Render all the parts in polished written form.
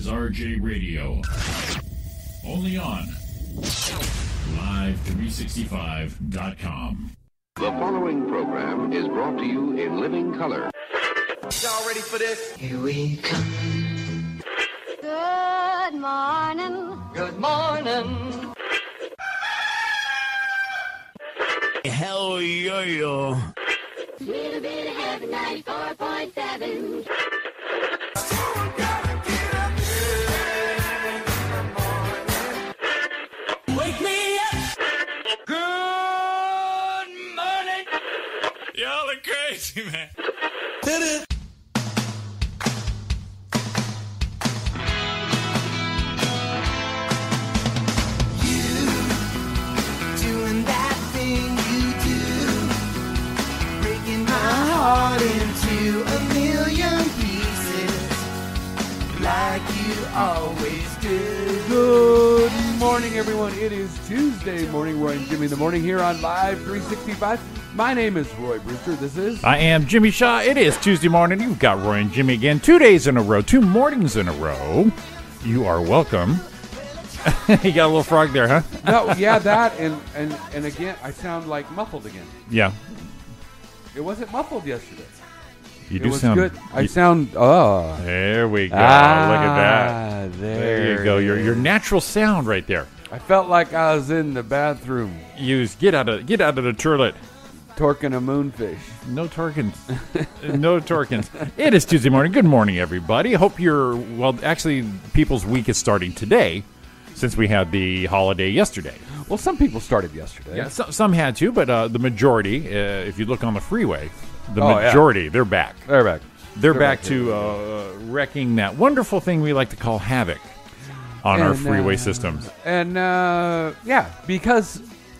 is RJ Radio. Only on Live365.com. The following program is brought to you in living color. Y'all ready for this? Here we come. Good morning. Good morning. Hell yeah. Little bit of heaven, 94.7. Wake me up. Good morning. Y'all are crazy, man. Hit it. Doing that thing you do, breaking my heart into a million pieces, like you always do. Good morning, everyone. It is Tuesday morning. Roy and Jimmy in the morning here on Live 365. My name is Roy Brewster. This is... I am Jimmy Shaw. It is Tuesday morning. You've got Roy and Jimmy again. 2 days in a row. 2 mornings in a row. You are welcome. You got a little frog there, huh? No, yeah, that, and again, I sound like muffled again. Yeah. It wasn't muffled yesterday. You It do was sound... good. I sound... Oh. There we go. Look at that. There you go. it Your is. natural sound right there. I felt like I was in the bathroom Get out of the toilet. torquing a moonfish. No Torkins. No Torkins. It is Tuesday morning. Good morning, everybody. Hope you're, well, actually, people's week is starting today since we had the holiday yesterday. Well, some people started yesterday. Yeah, some had to, but the majority, if you look on the freeway, the Oh, yeah. majority, they're back. They're back. They're back to wrecking that wonderful thing we like to call havoc on our freeway systems. And, yeah, because,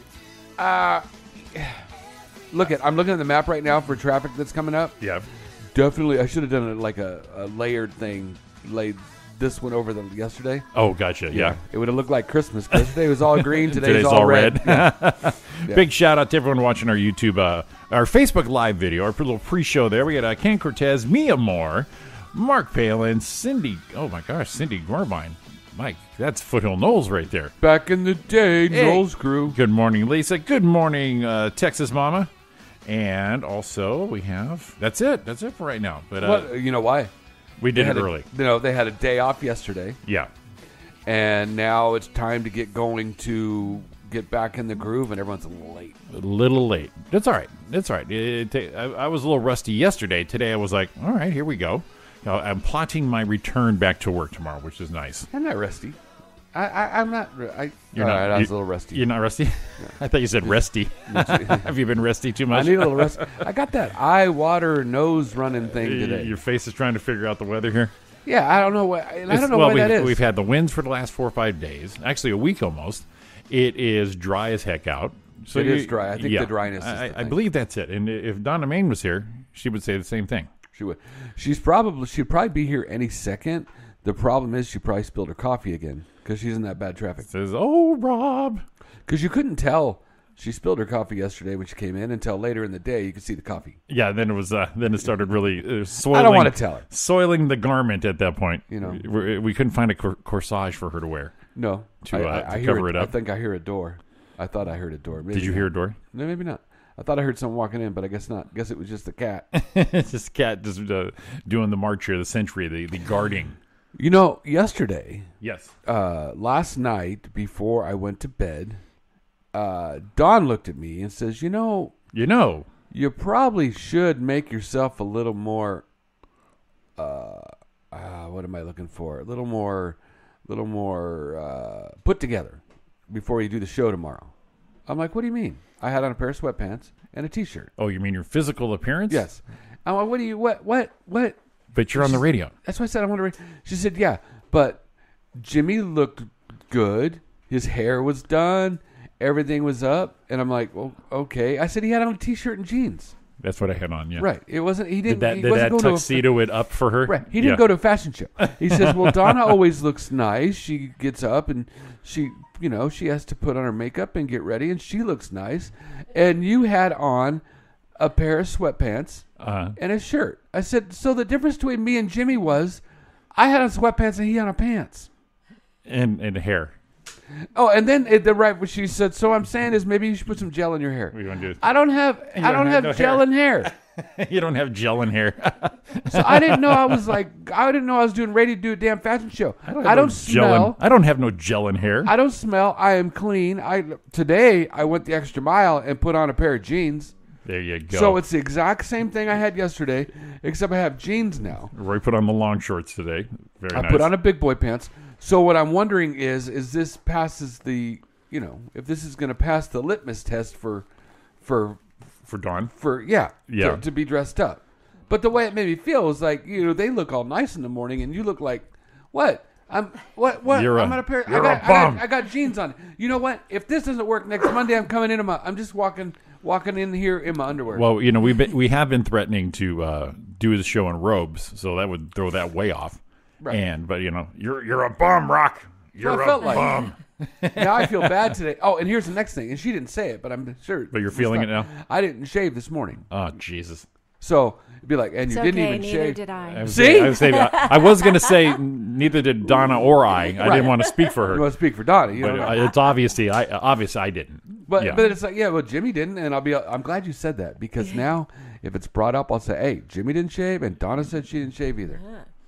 I'm looking at the map right now for traffic that's coming up. Yeah. Definitely, I should have done it like a layered thing, laid this one over the yesterday. Oh, gotcha. Yeah. It would have looked like Christmas, because today was all green, today's all red. Yeah. Big shout out to everyone watching our YouTube, our Facebook Live video, our little pre-show there. We got Ken Cortez, Mia Moore, Mark Palin, Cindy. Oh my gosh, Cindy Gorbine. Mike, that's Foothill Knowles right there. Back in the day, Knowles crew. Good morning, Lisa. Good morning, Texas Mama. And also we have that's it for right now. But What, you know why? we did it early. They had a day off yesterday, Yeah. and now it's time to get going to get back in the groove, and everyone's a little late. A little late. That's all right. That's all right. I was a little rusty yesterday. Today I was like, all right, here we go. I'm plotting my return back to work tomorrow, which is nice. I'm not rusty. I'm not. You're not. I was a little rusty. You're not rusty? I thought you said resty. Have you been resty too much? I need a little rest. I got that eye, water, nose running thing today. Your face is trying to figure out the weather here. Yeah, I don't know what. I don't know why that is. We've had the winds for the last 4 or 5 days. Actually, a week almost. It is dry as heck out. So It is dry. I think the dryness is the I thing. believe that's it. And if Donna Main was here, she would say the same thing. She would. She'd probably be here any second. The problem is she probably spilled her coffee again because she's in that bad traffic. Says, oh, Rob. Because you couldn't tell she spilled her coffee yesterday when she came in until later in the day you could see the coffee. Yeah, then it started really soiling. I don't want to tell her. Soiling the garment at that point. You know. We couldn't find a corsage for her to wear. No. To cover it up. I think I hear a door. I thought I heard a door. Maybe Did you not. hear a door? No, maybe not. I thought I heard someone walking in, but I guess not. I guess it was just the cat. It's just a cat just doing the march here, the century, the guarding. You know, yesterday, Yes. last night before I went to bed, Dawn looked at me and says, you probably should make yourself a little more, what am I looking for? A little more put together before you do the show tomorrow. I'm like, what do you mean? I had on a pair of sweatpants and a T-shirt. Oh, you mean your physical appearance? Yes. I'm like, what? But you're on the radio. That's why I said I want to. She said, yeah, but Jimmy looked good. His hair was done. Everything was up. And I'm like, well, okay. I said he had on a T-shirt and jeans. That's what I had on, yeah. Right. It wasn't. He didn't. Did he wasn't that going tuxedo it up for her? Right. He didn't go to a fashion show. He says, well, Donna always looks nice. She gets up and she has to put on her makeup and get ready, and she looks nice. And you had on a pair of sweatpants and a shirt. I said, so the difference between me and Jimmy was I had on sweatpants and he had on pants. And hair. Oh, and then what she said. So I'm saying is maybe you should put some gel in your hair. What do you want to do? I don't have no gel hair. in hair. You don't have gel in hair. So I didn't know I was doing ready to do a damn fashion show. I don't smell. I don't have no gel in hair. I don't smell. I am clean. Today I went the extra mile and put on a pair of jeans. There you go. So it's the exact same thing I had yesterday, except I have jeans now. Roy put on the long shorts today. Very nice. I put on a big boy pants. So what I'm wondering is this passes the, if this is going to pass the litmus test for Dawn? To be dressed up. But the way it made me feel was like, they look all nice in the morning and you look like, what? What? You're I'm on a pair. I got jeans on. You know what? If this doesn't work next Monday, I'm coming in. I'm just walking in here in my underwear. Well, we have been threatening to do the show in robes, so that would throw that way off. Right. But you're a bum, Rock. You're a bum. Now I feel bad today. Oh, and here's the next thing. And she didn't say it, but I'm sure. But you're feeling it now? I didn't shave this morning. Oh, Jesus. So it'd be like, and you didn't even neither shave. Did I. See? I was going to say neither did Donna or I. I didn't want to speak for her. You want to speak for Donna. But it's obviously I didn't. But it's like, well, Jimmy didn't, and I'm glad you said that, because now if it's brought up, I'll say, hey, Jimmy didn't shave, and Donna said she didn't shave either.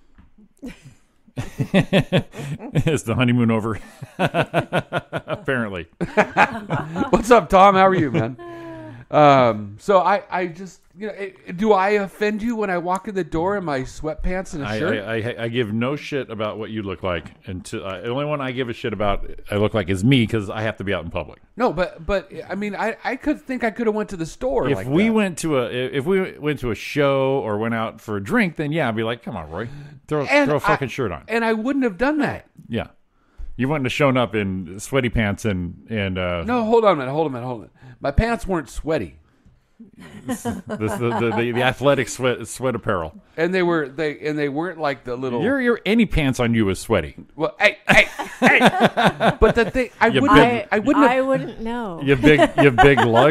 Is the honeymoon over? Apparently. What's up, Tom? How are you, man? So I just, do I offend you when I walk in the door in my sweatpants and a shirt? I give no shit about what you look like. Until the only one I give a shit about I look like is me, because I have to be out in public. No, but I mean, I could have went to the store. If we went to a show or went out for a drink, then yeah, I'd be like, come on, Roy, throw a fucking shirt on. And I wouldn't have done that. Yeah. You wouldn't have shown up in sweaty pants and No, hold on a minute. My pants weren't sweaty. the athletic sweat apparel. And they weren't like the little your any pants on you was sweaty. Well, hey. But the thing I wouldn't know. You big lug.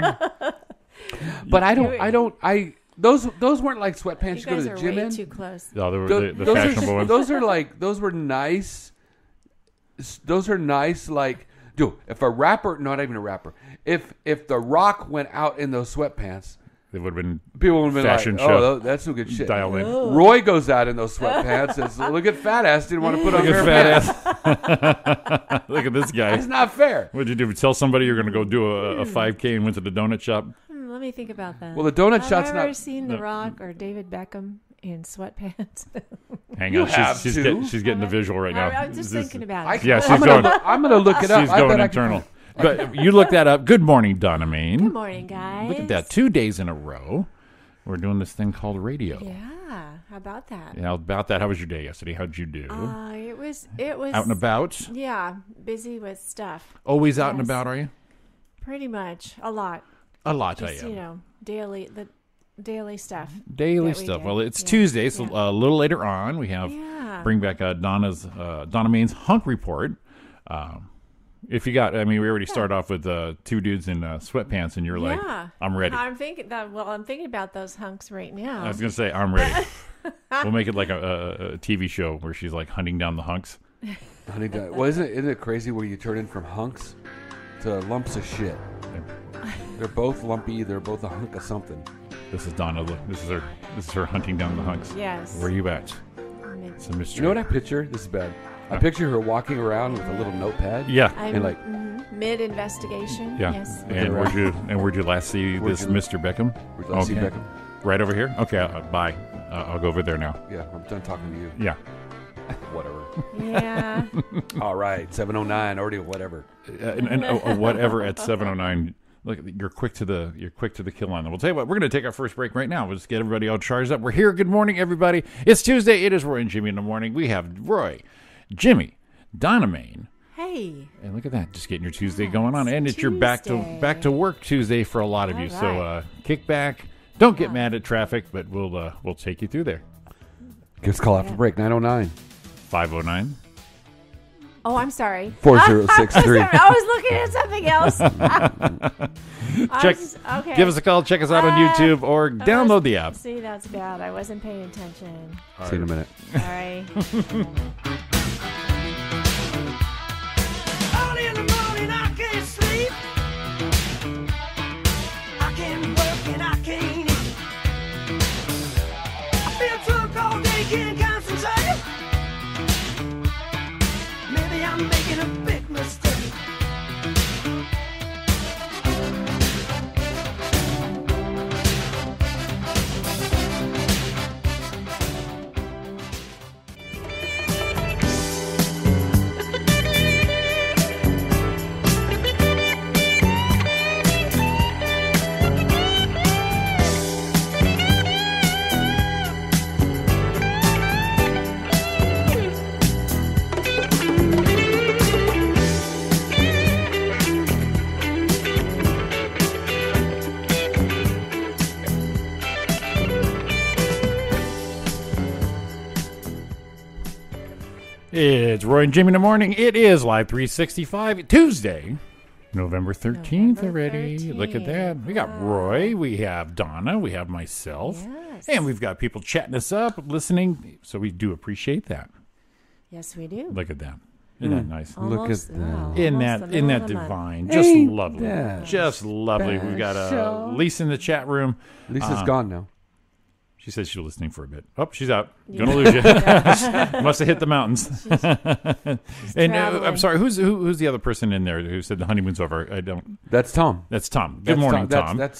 But those weren't like sweatpants you go to the gym in. You guys are way too close. No, they were the fashionable ones. Those were nice. Those are nice, like, dude, if not even a rapper, if The Rock went out in those sweatpants, it would have been people would have been fashion like, show. oh, that's some good shit. Dialed in. Roy goes out in those sweatpants and says, look at fat ass, didn't want to put on Look pair at of fat pants. ass. Look at this guy. It's not fair. What'd you do? Tell somebody you're going to go do a 5K and went to the donut shop? Let me think about that. Well, the donut shop's Have I ever not... seen The Rock or David Beckham in sweatpants? Hang You on, have she's to. She's getting the visual right now. I'm just thinking about it. Yeah, she's I'm going. I'm going to look it up. She's I going bet internal. But you look that up. Good morning, Donna Main. Good morning, guys. Look at that. 2 days in a row, we're doing this thing called radio. Yeah, how about that? Yeah, about that. How was your day yesterday? How'd you do? It was Out and about? Yeah, busy with stuff. Always out and Yes. about, are you? Pretty much, a lot. A lot, Just, I am. daily stuff. Daily that we stuff. do. Well, it's Yeah. Tuesday, so Yeah. a little later on, we have bring back Donna Main's Hunk Report. If you got, we already started off with two dudes in sweatpants, and you're like, I'm ready. I'm thinking about those hunks right now. I was going to say, I'm ready. We'll make it like a TV show where she's like hunting down the hunks. Well, isn't it crazy where you turn in from hunks to lumps of shit? They're both lumpy. They're both a hunk of something. This is Donna. Look, this is her hunting down the hunks. Yes. Where are you at? It's a mystery. You know what I picture? This is bad. I picture her walking around with a little notepad. Yeah. I'm and like mid-investigation. Yeah. Yes. And where'd you last see this Mr. Beckham? Where'd you last see Beckham? Right over here? Okay, bye. I'll go over there now. Yeah, I'm done talking to you. Yeah. Whatever. Yeah. All right, 7:09 already. Whatever. Whatever at 7:09. Look, you're quick to the kill on them. We'll tell you what. We're going to take our first break right now. We'll just get everybody all charged up. We're here. Good morning, everybody. It's Tuesday. It is Roy and Jimmy in the morning. We have Roy, Jimmy, Donna Main. Hey. And look at that, just getting your Tuesday going on, and it's your back to work Tuesday for a lot of you. Right. So kick back. Don't get mad at traffic, but we'll take you through there. Give us a call after break. 9:09. 509. Oh, I'm sorry. 4063. I was looking at something else. Okay. Give us a call. Check us out on YouTube or download the app. See, that's bad. I wasn't paying attention. See you in a minute. Sorry. Early in the morning, I can't sleep. I can't work and I can't eat. I feel drunk all day, can't concentrate. Maybe I'm making a big mistake. It's Roy and Jimmy in the morning. It is Live 365, Tuesday, November 13th already. 13th. Look at that. We got Roy, we have Donna, we have myself, Yes. and we've got people chatting us up, listening, so we do appreciate that. Yes, we do. Look at that. Isn't that nice? Look at that. Isn't that divine? Just Ain't lovely. that Just lovely. We've got special? Lisa in the chat room. Lisa's gone now. She said she's listening for a bit. Oh, she's out. Gonna lose you. Must have hit the mountains. And traveling. I'm sorry. Who's the other person in there who said the honeymoon's over? I don't. That's Tom. That's Tom. Good That's morning, Tom. That's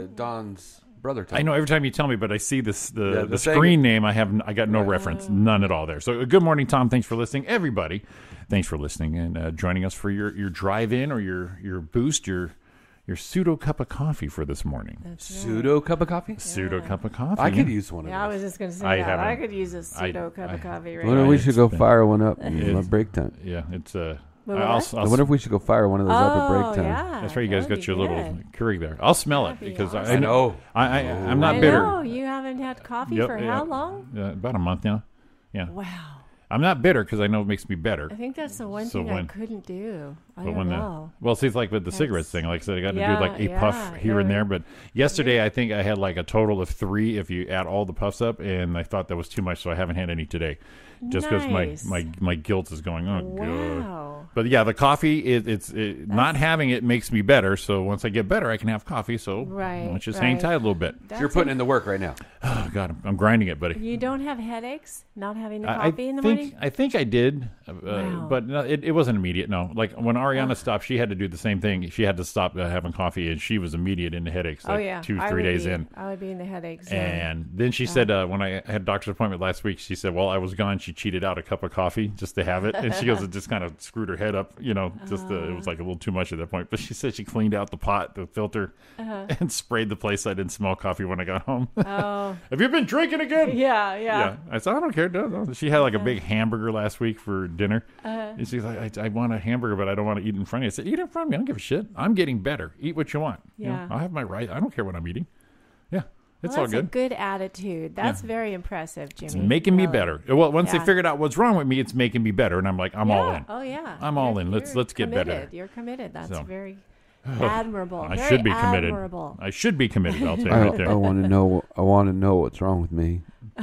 Don's brother, Tom. I know. Every time you tell me, but I see this the the thing- screen name. I got no reference, none at all there. So good morning, Tom. Thanks for listening, everybody. Thanks for listening and joining us for your drive-in or your boost, your pseudo cup of coffee for this morning. Pseudo cup of coffee? Pseudo cup of coffee. I could use one of Yeah, I those. was just going to say I that. haven't- I could use a pseudo cup of coffee right Wonder now. if we should go It's been- fire one up in my break time. Yeah, it's What? I wonder if we should go fire one of those up at break time. Yeah, That's right. You guys that would got your be little good. Keurig there. I'll smell it That'd be because awesome. I know. I'm not I bitter. know. You haven't had coffee Yep, for yeah. how long? About a month now. Yeah. Wow. I'm not bitter because I know it makes me better. I think that's the one So thing I when- couldn't do. I But don't when know. well, see, it's like with the cigarettes thing. Like I said, I got to do like a puff here and there. But yesterday, I think I had like a total of 3 if you add all the puffs up, and I thought that was too much, so I haven't had any today. Just because Nice. my guilt is going, oh, God. Wow. But yeah, the coffee, it's not having it makes me better. So once I get better, I can have coffee. So Right, let's just hang right. tight a little bit. So you're putting in the work right now. Oh, God, I'm grinding it, buddy. You don't have headaches not having the I coffee in the think morning? I think I did, Wow. but no, it wasn't immediate. No, like when Ariana stopped, she had to do the same thing. She had to stop having coffee, and she was immediate in the headaches. Like Oh, yeah. 2-3 days in. I would be in the headaches. And then she said, when I had a doctor's appointment last week, she said, while I was gone, she cheated out a cup of coffee just to have it. And she goes, it just kind of screwed her head up, it was like a little too much at that point. But she said she cleaned out the pot, the filter, and sprayed the place. I didn't smell coffee when I got home. Oh. Have you been drinking again? Yeah. I said, I don't care. No. She had like a big hamburger last week for dinner. And she's like, I want a hamburger, but I don't want to eat in front of you. I said, eat in front of me. I don't give a shit. I'm getting better. Eat what you want. Yeah. I have my right. I don't care what I'm eating. Yeah. It's Well, all that's a good. good attitude. That's very impressive, Jimmy. It's making me Really. better. Well, once they Yeah. figured out what's wrong with me, it's making me better. And I'm like, I'm all in. Oh, yeah. I'm all in. Let's get committed. better. You're committed. That's So. very admirable. I Very should be committed. admirable. I should be committed. I'll tell you right I there. want to know. I want to know what's wrong with me.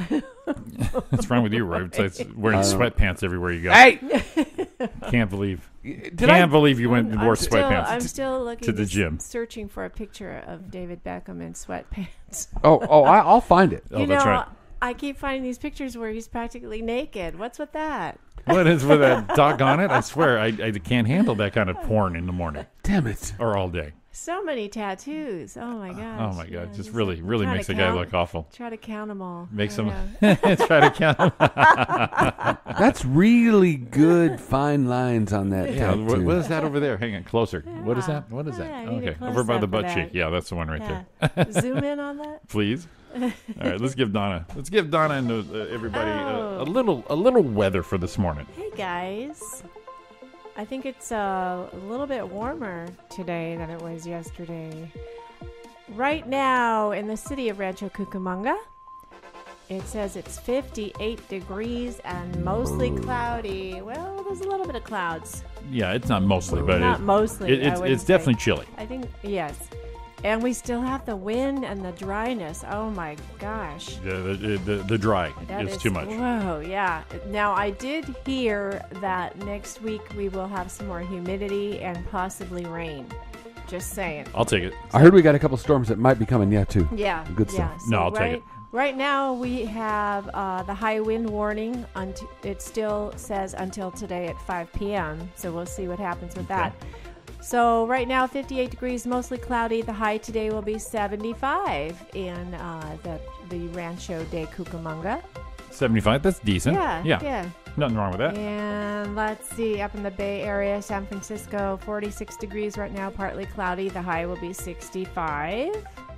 What's wrong with you, Roy? It's wearing sweatpants everywhere you go. Hey, Can't believe. did Can't believe you went and wore still, sweatpants. I'm still looking to the gym. searching for a picture of David Beckham in sweatpants. I'll find it. Oh, that's right. I keep finding these pictures where he's practically naked. What's with that? What is with that doggone it? I swear, I can't handle that kind of porn in the morning Damn it. or all day. So many tattoos. Oh my gosh. Oh my God, Yeah, just just really trying makes to a guy count. look awful. Try to count them all. Makes I him know. try to count. 'em. That's really good fine lines on that Yeah, tattoo. what is that over there? Hang on, closer. What is that? What is Yeah, that? I need a Okay, over by close-up the for butt that. cheek. Yeah, that's the one right Yeah. there. Zoom in on that. Please. All right, let's give Donna and everybody Oh. a little weather for this morning. Hey guys. I think it's a little bit warmer today than it was yesterday. Right now in the city of Rancho Cucamonga, It says it's 58 degrees and mostly cloudy. Well, there's a little bit of clouds. Yeah, it's not mostly, but Not mostly. it's definitely chilly. I think, yes. And we still have the wind and the dryness. Oh my gosh. The dry That is too much. Whoa, yeah. Now, I did hear that next week we will have some more humidity and possibly rain. Just saying. I'll take it. I heard we got a couple storms that might be coming yet, too. Yeah. Good stuff. Yeah. No, I'll take it. Right now, we have the high wind warning. It still says until today at 5 p.m., so we'll see what happens with that. So right now, 58 degrees, mostly cloudy. The high today will be 75 in the Rancho de Cucamonga. 75, that's decent. Yeah. Nothing wrong with that. And let's see, up in the Bay Area, San Francisco, 46 degrees right now, partly cloudy. The high will be 65.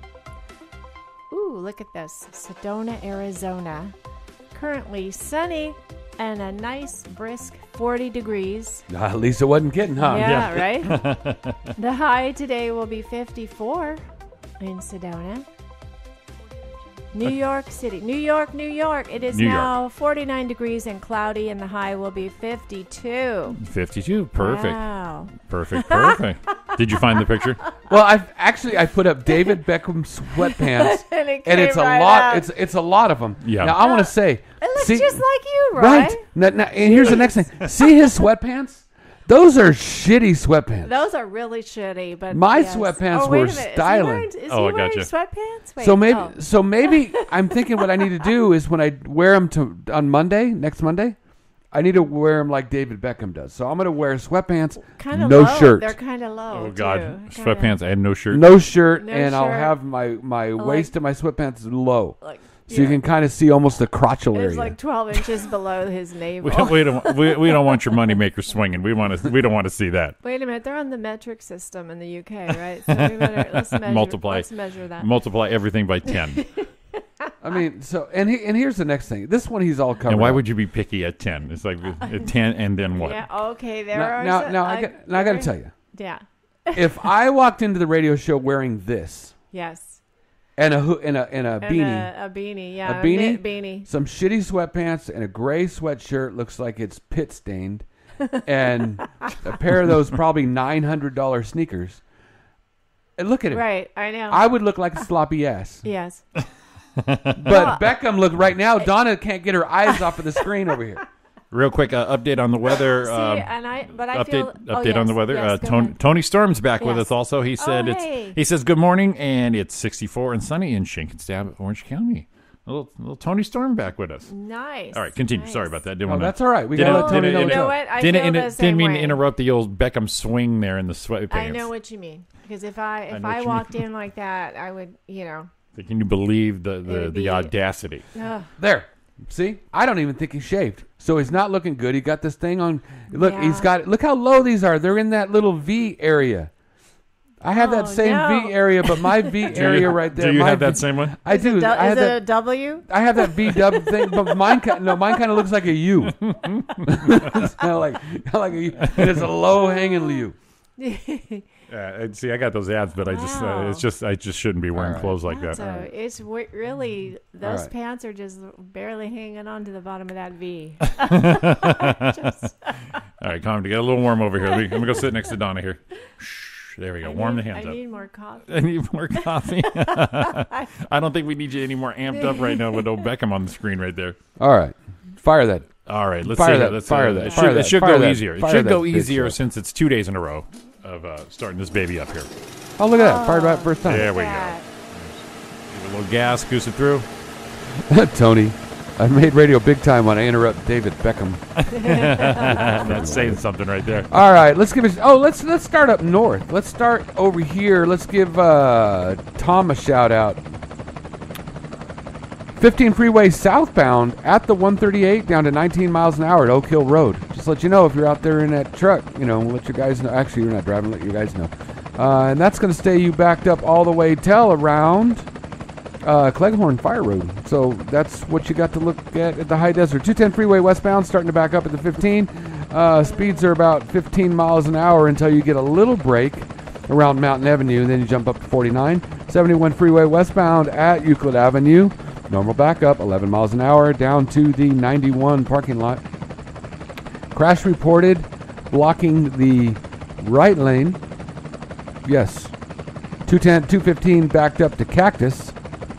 Ooh, look at this. Sedona, Arizona. Currently sunny and a nice brisk 40 degrees. At least it wasn't kidding, huh? Yeah, right? The high today will be 54 in Sedona. New York City. New York. It is now 49 degrees and cloudy, and the high will be 52. 52. Perfect. Wow. Perfect. Did you find the picture? Well, I put up David Beckham sweatpants, And it's a right lot. out. It's a lot of them. Yeah. Now I want to say, It looks see- just like you, right. right? Now, and here's the next thing. See his sweatpants? Those are shitty sweatpants. Those are really shitty, but My yes. sweatpants wait were a minute. styling. Is he Oh, I wearing gotcha. sweatpants? Wait, So maybe I'm thinking what I need to do is when I wear them on next Monday, I need to wear them like David Beckham does. So I'm going to wear sweatpants, kind of no low. shirt. They're kind of low. Oh, God. too. Sweatpants and no shirt. No shirt, No and I'll shirt. have my waist of my sweatpants low. Like, So you can kind of see almost the crotchal area. It's like 12 inches below his navel. we don't want your moneymaker swinging. We don't want to see that. Wait a minute, they're on the metric system in the UK, right? So we better let's measure that. Multiply everything by 10. I mean, and here's the next thing. This one he's all covered. And why up. would you be picky at 10? It's like at 10 and then what? Yeah. Okay. Now I got to tell you. Yeah. If I walked into the radio show wearing this Yes. and a beanie, A beanie. Yeah. a beanie, knit beanie. some shitty sweatpants, and a gray sweatshirt looks like it's pit stained, and a pair of those probably $900 sneakers. And look at it. Right. I know. I would look like a sloppy ass. yes. But Beckham look right now. Donna can't get her eyes off of the screen over here. Real quick update on the weather. See, I feel Update on the weather. Yes, go Tony, ahead. Tony Storm's back with Yes. us. Also, he said hey. he says good morning, and it's 64 and sunny in Shinkinstab, Orange County. A little Tony Storm back with us. Nice. All right, continue. Nice. Sorry about that. Didn't Oh, wanna- that's all right. We didn't- got to let Tony didn't- know what's You know up. what? I Didn't feel the didn't same mean way. to interrupt the old Beckham swing there in the sweatpants. I know what you mean. Because if know I what you walked mean. in like that, I would, Can you believe It'd the be- audacity? ugh. There. See? I don't even think he shaved. So he's not looking good. He got this thing on. Look, Yeah. he's got. Look how low these are. They're in that little V area. I have that Oh, same no. V area, but my V area right there. Do you my have that V- same one? I do. Is I have it a that. W? I have that V dub thing, but mine kind of looks like a U. It's kind of like a U. And it's a low hanging U. See, I got those ads, but Wow. I just shouldn't be wearing All right. clothes like that. So it's really, those right. pants are just barely hanging on to the bottom of that V. All right, calm. To get a little warm over here. Let me go sit next to Donna here. Shh, there we go. Warm the hands I up. need more coffee. I need more coffee. I don't think we need you any more amped up right now with old Beckham on the screen right there. All right. Fire that. All right, let's Fire see. that, Let's, fire that, It fire should, that, it should fire go that, easier. It fire should that go bitch easier up. since it's 2 days in a row of starting this baby up here. Oh, look at that. Fired that first time. There we go. That. Give it a little gas, goose it through. Tony, I made radio big time when I interrupt David Beckham. That's saying something right there. All right, let's give it. Oh, let's start up north. Let's start over here. Let's give Tom a shout out. 15 freeway southbound at the 138 down to 19 miles an hour at Oak Hill Road. Just let you know if you're out there in that truck. Let your guys know. Actually, you're not driving. Let your guys know. And that's going to stay you backed up all the way till around Cleghorn Fire Road. So that's what you got to look at the High Desert. 210 freeway westbound starting to back up at the 15. Speeds are about 15 miles an hour until you get a little break around Mountain Avenue, and then you jump up to 49. 71 freeway westbound at Euclid Avenue. Normal backup, 11 miles an hour down to the 91 parking lot. Crash reported, blocking the right lane. Yes. 215 backed up to Cactus.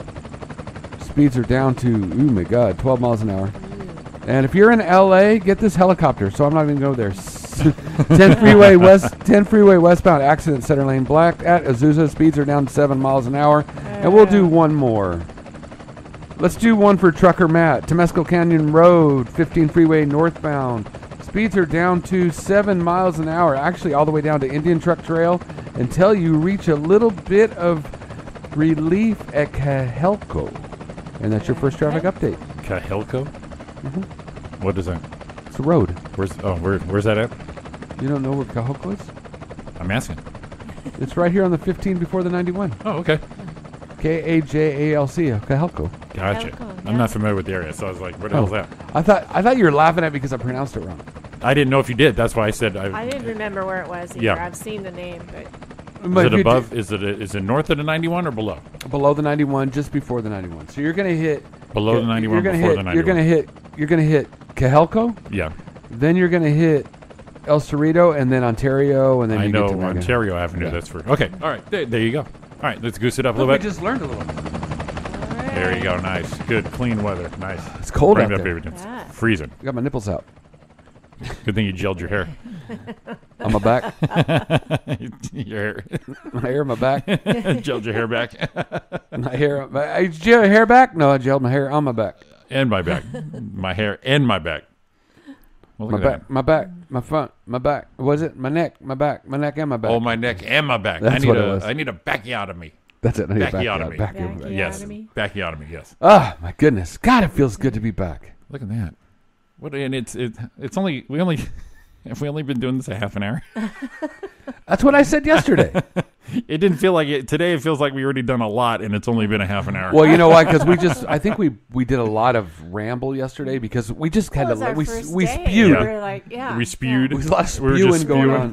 Speeds are down to, oh my God, 12 miles an hour. And if you're in LA, get this helicopter. So I'm not even going to go there. 10 freeway westbound accident, center lane black at Azusa. Speeds are down to 7 miles an hour. And we'll do one more. Let's do one for Trucker Matt. Temescal Canyon Road, 15 freeway northbound. Speeds are down to 7 miles an hour. Actually, all the way down to Indian Truck Trail until you reach a little bit of relief at Cahelco. And that's your first traffic update. Cahelco? What is that? It's a road. Where's that at? You don't know where Cahelco is? I'm asking. It's right here on the 15 before the 91. Oh, okay. Kajalc, Cahelco. Gotcha. Cahelco, I'm not familiar with the area, so I was like, where the hell's that? I thought you were laughing at me because I pronounced it wrong. I didn't know if you did. That's why I said I didn't remember where it was either. Yeah. I've seen the name, but Is it above? Is it north of the 91 or below? Below the 91, just before the 91. So you're going to hit Below the 91, you're before the 91. You're going to hit Cahelco. Yeah. Then you're going to hit El Cerrito, and then Ontario, and then I you know get to Megan. Ontario Avenue. Yeah. That's for okay. All right, there you go. All right, let's goose it up a Look, little we bit. just learned a little. There you go. Nice, good, clean weather. Nice. It's cold Bring out it up there. here. It's Yeah. freezing. I got my nipples out Good thing you gelled your hair. on my back. your hair. My hair on my back. Gelled your hair back My hair. I gel hair back? No, I gelled my hair on my back. and my back. My hair and my back. Well, My look at back, my back, my front, my back. Was it my neck, my back, my neck, and my that. back? Oh, my neck and my back. That's what it was. I need a bacchiotomy. That's it. I need a Bacchiotomy. back. Yes, Bacchiotomy? bacchiotomy. Yes. Ah, my goodness. God, it feels good to be back. Look at that. What? And it's only we only have we only been doing this a half an hour. That's what I said yesterday. It didn't feel like it today. It feels like we already done a lot, and it's only been a half an hour. Well, you know why? Because I think we did a lot of ramble yesterday because we just had That was to our we first we day. spewed. We were like, yeah, we spewed. There was a lot of We were spewing just going spewing. on.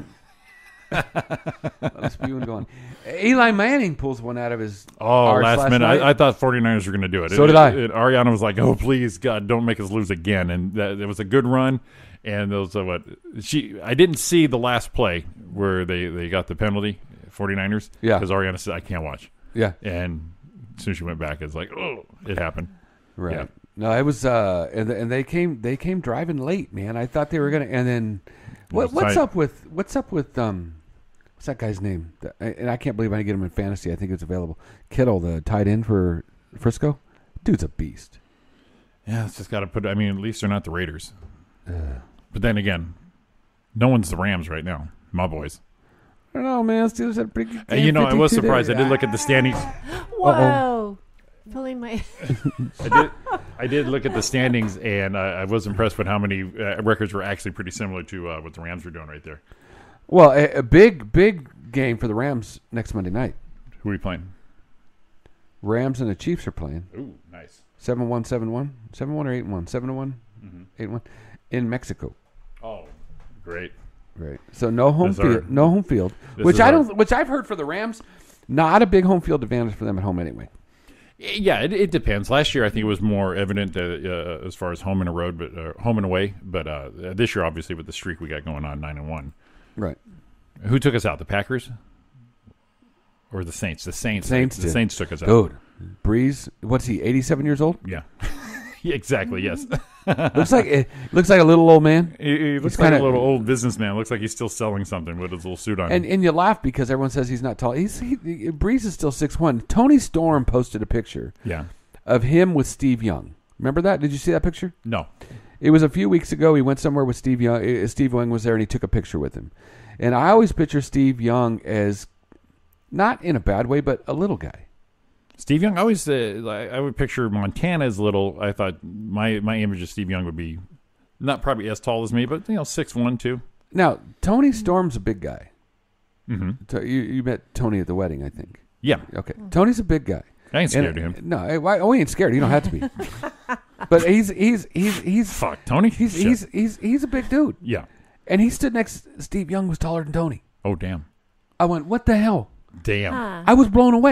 A lot of spewing going. Eli Manning pulls one out of his arse last minute. night. I thought 49ers were going to do it. So did I. Ariana was like, "Oh, please, God, don't make us lose again." And it was a good run. And those I didn't see the last play where they got the penalty, 49ers. Yeah. Because Ariana said, "I can't watch." Yeah. And as soon as she went back, it's like, "Oh, it happened." Right. Yeah. No, it was and they came driving late, man. I thought they were gonna and then what's up with what's that guy's name? And I can't believe I didn't get him in fantasy. I think it's available. Kittle, the tight end for Frisco. Dude's a beast. Yeah, it's just got to put. I mean, at least they're not the Raiders. But then again, no one's the Rams right now. My boys. I don't know, man. Steelers had a pretty good game. I was 52 surprised. I days. did look at the standings. Whoa. Pulling my. I did look at the standings, and I was impressed with how many records were actually pretty similar to what the Rams were doing right there. Well, a big game for the Rams next Monday night. Who are we playing? Rams and the Chiefs are playing. Ooh, nice. 7-1, 7-1? 7-1 or 8-1? 7-1? 8-1? In Mexico. Oh, great. Right. So no home This is our- field. No home field. this Which is I our- don't. Which I've heard for the Rams, not a big home field advantage for them at home anyway. Yeah, it depends. Last year, I think it was more evident as far as home and home and away. But this year, obviously, with the streak we got going on, 9-1. Right. Who took us out? The Packers or the Saints? The Saints. The did. Saints took us out. Dude, Breeze. What's he? 87 years old. Yeah. Yeah, exactly. Yes. looks like a little old man. He looks He's like kinda- a little old businessman. Looks like he's still selling something with his little suit on. And you laugh because everyone says he's not tall. Breeze is still 6'1". Tony Storm posted a picture yeah. of him with Steve Young. Remember that? Did you see that picture? No. It was a few weeks ago. He went somewhere with Steve Young. Steve Young was there, and he took a picture with him. And I always picture Steve Young as not in a bad way, but a little guy. Steve Young, I always I would picture Montana as little. I thought my image of Steve Young would be not probably as tall as me, but 6'1", 2". Now, Tony Storm's a big guy. Mm-hmm. You met Tony at the wedding, I think. Yeah. Okay. Tony's a big guy. I ain't scared of him. No, we ain't scared. You don't have to be. But he's Fuck, Tony? he's a big dude. Yeah. And he stood next. Steve Young was taller than Tony. Oh, damn. I went, what the hell? Damn. Huh. I was blown away.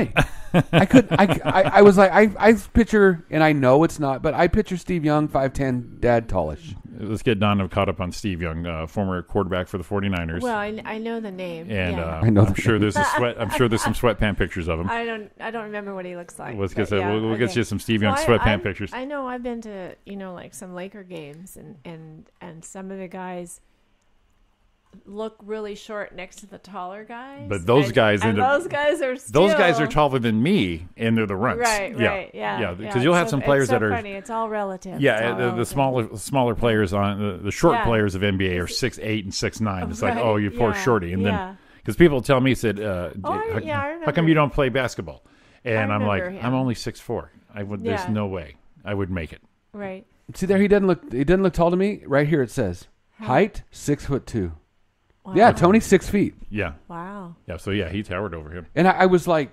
I was like, I picture, and I know it's not, but I picture Steve Young, 5'10", dad, tallish. Let's get Don caught up on Steve Young, former quarterback for the 49ers. Well, I know the name. And yeah. I know I'm sure there's some sweatpant pictures of him. I don't remember what he looks like. We'll but get you some Steve Young sweatpant pictures. I know I've been to like some Laker games, and some of the guys look really short next to the taller guys. But those guys are taller than me, and they're the runts. Right, yeah. Because you'll have some players that are funny. It's all relative. Yeah, the smaller players on the short players of NBA are 6'8" and 6'9". It's like, oh, you poor shorty, and then because people tell me, said, how come you don't play basketball? And I'm like, I'm only 6'4". There's no way I would make it. Right. See there, he doesn't look tall to me. Right here it says height 6'2". Wow. Yeah, Tony's 6 feet. Yeah. Wow. Yeah. So he towered over him. And I was like,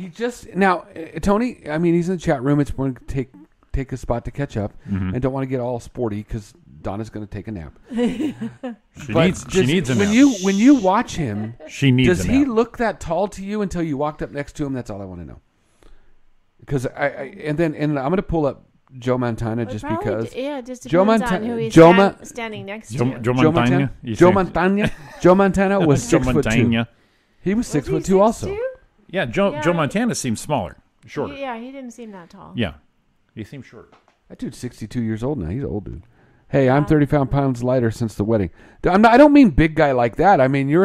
Tony. I mean, he's in the chat room. It's going to take a spot to catch up, and don't want to get all sporty because Donna's going to take a nap. She needs a nap. When you watch him, she needs. Does he look that tall to you until you walked up next to him? That's all I want to know. Because and I'm going to pull up Joe Montana just because. Yeah, just Joe depends on who he's standing next to. Joe Montana was 6'2". He was 6'2" also. 6'2"? Yeah, Joe Montana seemed smaller, shorter. He didn't seem that tall. Yeah, he seemed short. That dude's 62 years old now. He's an old dude. Hey, I'm 35 pounds lighter since the wedding. I don't mean big guy like that. I mean you're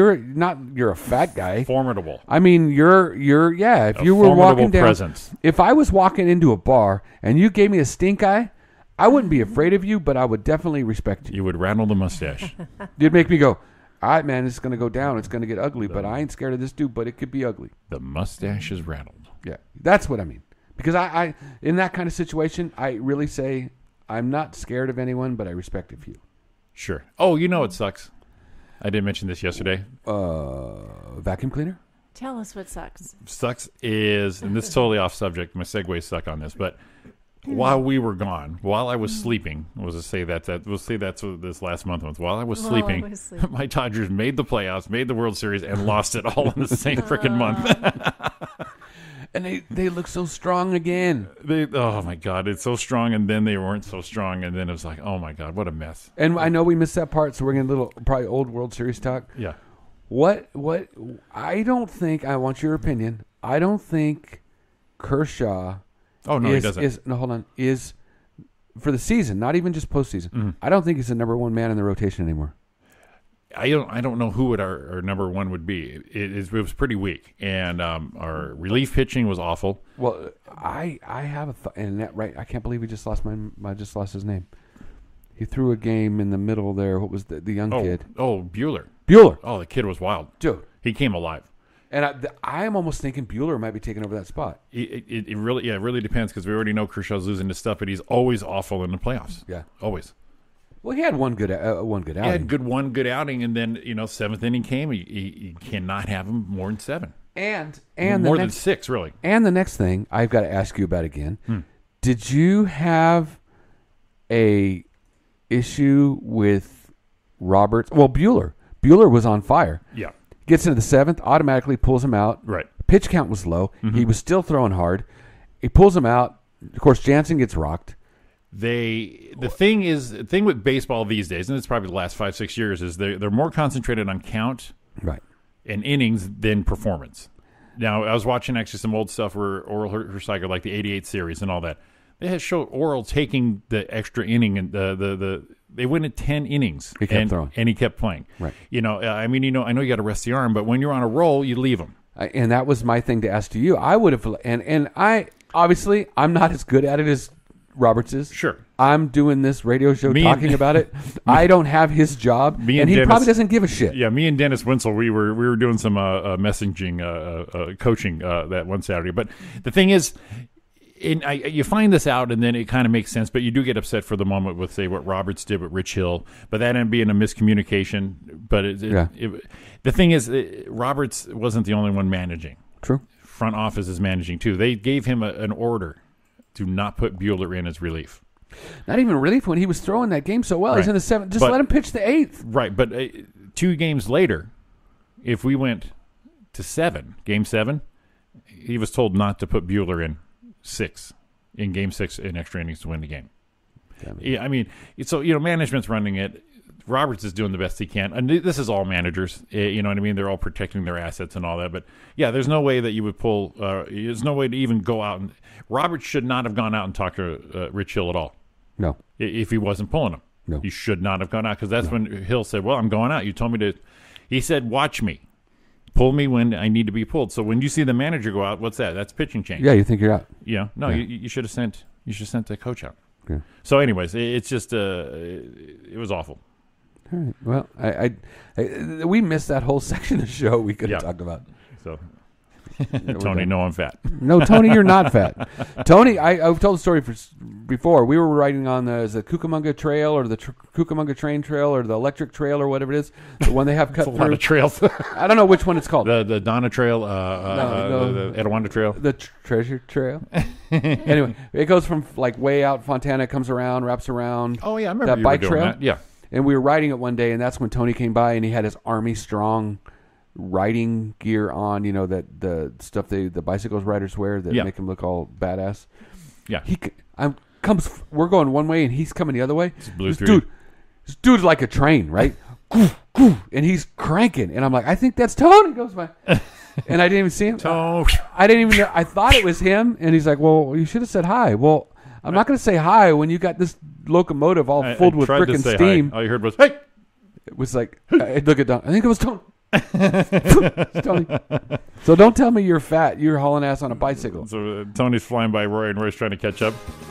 a fat guy. Formidable. I mean you're if you were walking down, presence. If I was walking into a bar and you gave me a stink eye, I wouldn't be afraid of you, but I would definitely respect you. You would rattle the mustache. You'd make me go, all right, man, it's going to go down. It's going to get ugly, but I ain't scared of this dude, but it could be ugly. The mustache is rattled. Yeah, that's what I mean. Because I in that kind of situation, I really say I'm not scared of anyone, but I respect a few. Sure. Oh, it sucks. I didn't mention this yesterday. Vacuum cleaner? Tell us what sucks. Sucks is, and this is totally off subject. My segues suck on this, but while we were gone, while I was sleeping, we'll say that's what this last month was. While I was sleeping, my Dodgers made the playoffs, made the World Series, and lost it all in the same freaking month. And they look so strong again. Oh, my God. It's so strong, and then they weren't so strong, and then it was like, oh, my God, what a mess. And I know we missed that part, so we're getting a little probably old World Series talk. Yeah. What I don't think, I want your opinion, I don't think Kershaw he doesn't. Is for the season, not even just postseason. Mm-hmm. I don't think he's the number one man in the rotation anymore. I don't know who our number one would be. It was pretty weak, and our relief pitching was awful. Well, I have a thought, and that right. I can't believe we just lost I just lost his name. He threw a game in the middle there. What was the young kid? Oh, Bueller. Oh, the kid was wild, dude. He came alive. And I am almost thinking Bueller might be taking over that spot. It really depends because we already know Kershaw's losing his stuff, but he's always awful in the playoffs. Yeah, always. Well, he had one good outing. He had one good outing, and then seventh inning came. You cannot have him more than 7, and more than 6, really. And the next thing I've got to ask you about again: did you have a issue with Roberts? Well, Bueller was on fire. Yeah, gets into the 7th, automatically pulls him out. Right, pitch count was low. Mm-hmm. He was still throwing hard. He pulls him out. Of course, Jansen gets rocked. The thing with baseball these days, and it's probably the last 5-6 years, is they're more concentrated on count, right, and innings than performance. Now, I was watching actually some old stuff where Oral recycled like the '88 series and all that. They had showed Oral taking the extra inning and they went at 10 innings. He kept throwing, and he kept playing. Right. I know you got to rest the arm, but when you're on a roll, you leave him. And that was my thing to ask to you. I would have, and I obviously I'm not as good at it as Roberts is. Sure. I'm doing this radio show talking about it. I don't have his job, and he Dennis, probably doesn't give a shit. Yeah, me and Dennis Winsel, we were doing some messaging, coaching that one Saturday. But the thing is, you find this out, and then it kind of makes sense, but you do get upset for the moment with, say, what Roberts did with Rich Hill, but that ended up being a miscommunication. But the thing is, Roberts wasn't the only one managing. True. Front office is managing, too. They gave him an order to not put Bueller in as relief. Not even relief when he was throwing that game so well. Right. He's in the 7th. Just let him pitch the 8th. Right, but 2 games later, if we went to Game 7, he was told not to put Bueller in Game 6 in extra innings to win the game. Yeah, I mean, so management's running it. Roberts is doing the best he can, and this is all managers. You know what I mean? They're all protecting their assets and all that. But yeah, there's no way that you would pull. There's no way to even go out and. Roberts should not have gone out and talked to Rich Hill at all. No, if he wasn't pulling him, no, he should not have gone out because that's when Hill said, "Well, I'm going out. You told me to." He said, "Watch me, pull me when I need to be pulled." So when you see the manager go out, what's that? That's pitching change. Yeah, you think you're out. Yeah, no, you should have sent. You should have sent the coach out. Yeah. So, anyways, it's just it was awful. All right. Well, I we missed that whole section of the show we could have talked about. So, Tony, no, I'm fat. No, Tony, you're not fat. Tony, I've told the story before. We were riding on the Cucamonga Trail or the Cucamonga Train Trail or the Electric Trail or whatever it is. The one they have cut through. A lot of trails. I don't know which one it's called. The Donna Trail, the Etiwanda Trail. The Treasure Trail. Anyway, it goes from like way out Fontana, comes around, wraps around. Oh, yeah, I remember that you bike were doing trail. that. Yeah. And we were riding it one day, and that's when Tony came by, and he had his Army Strong riding gear on, that the stuff the bicycles riders wear that make him look all badass. Yeah. We're going one way, and he's coming the other way. This dude's like a train, right? And he's cranking, and I'm like, I think that's Tony. He goes by, and I didn't even see him. I didn't even know. I thought it was him, and he's like, well, you should have said hi. Well, I'm not going to say hi when you got this locomotive all filled with frickin' steam. All you heard was, hey! It was like, look at Don. I think it was Tony. Tony. So don't tell me you're fat. You're hauling ass on a bicycle. So Tony's flying by Roy, and Roy's trying to catch up.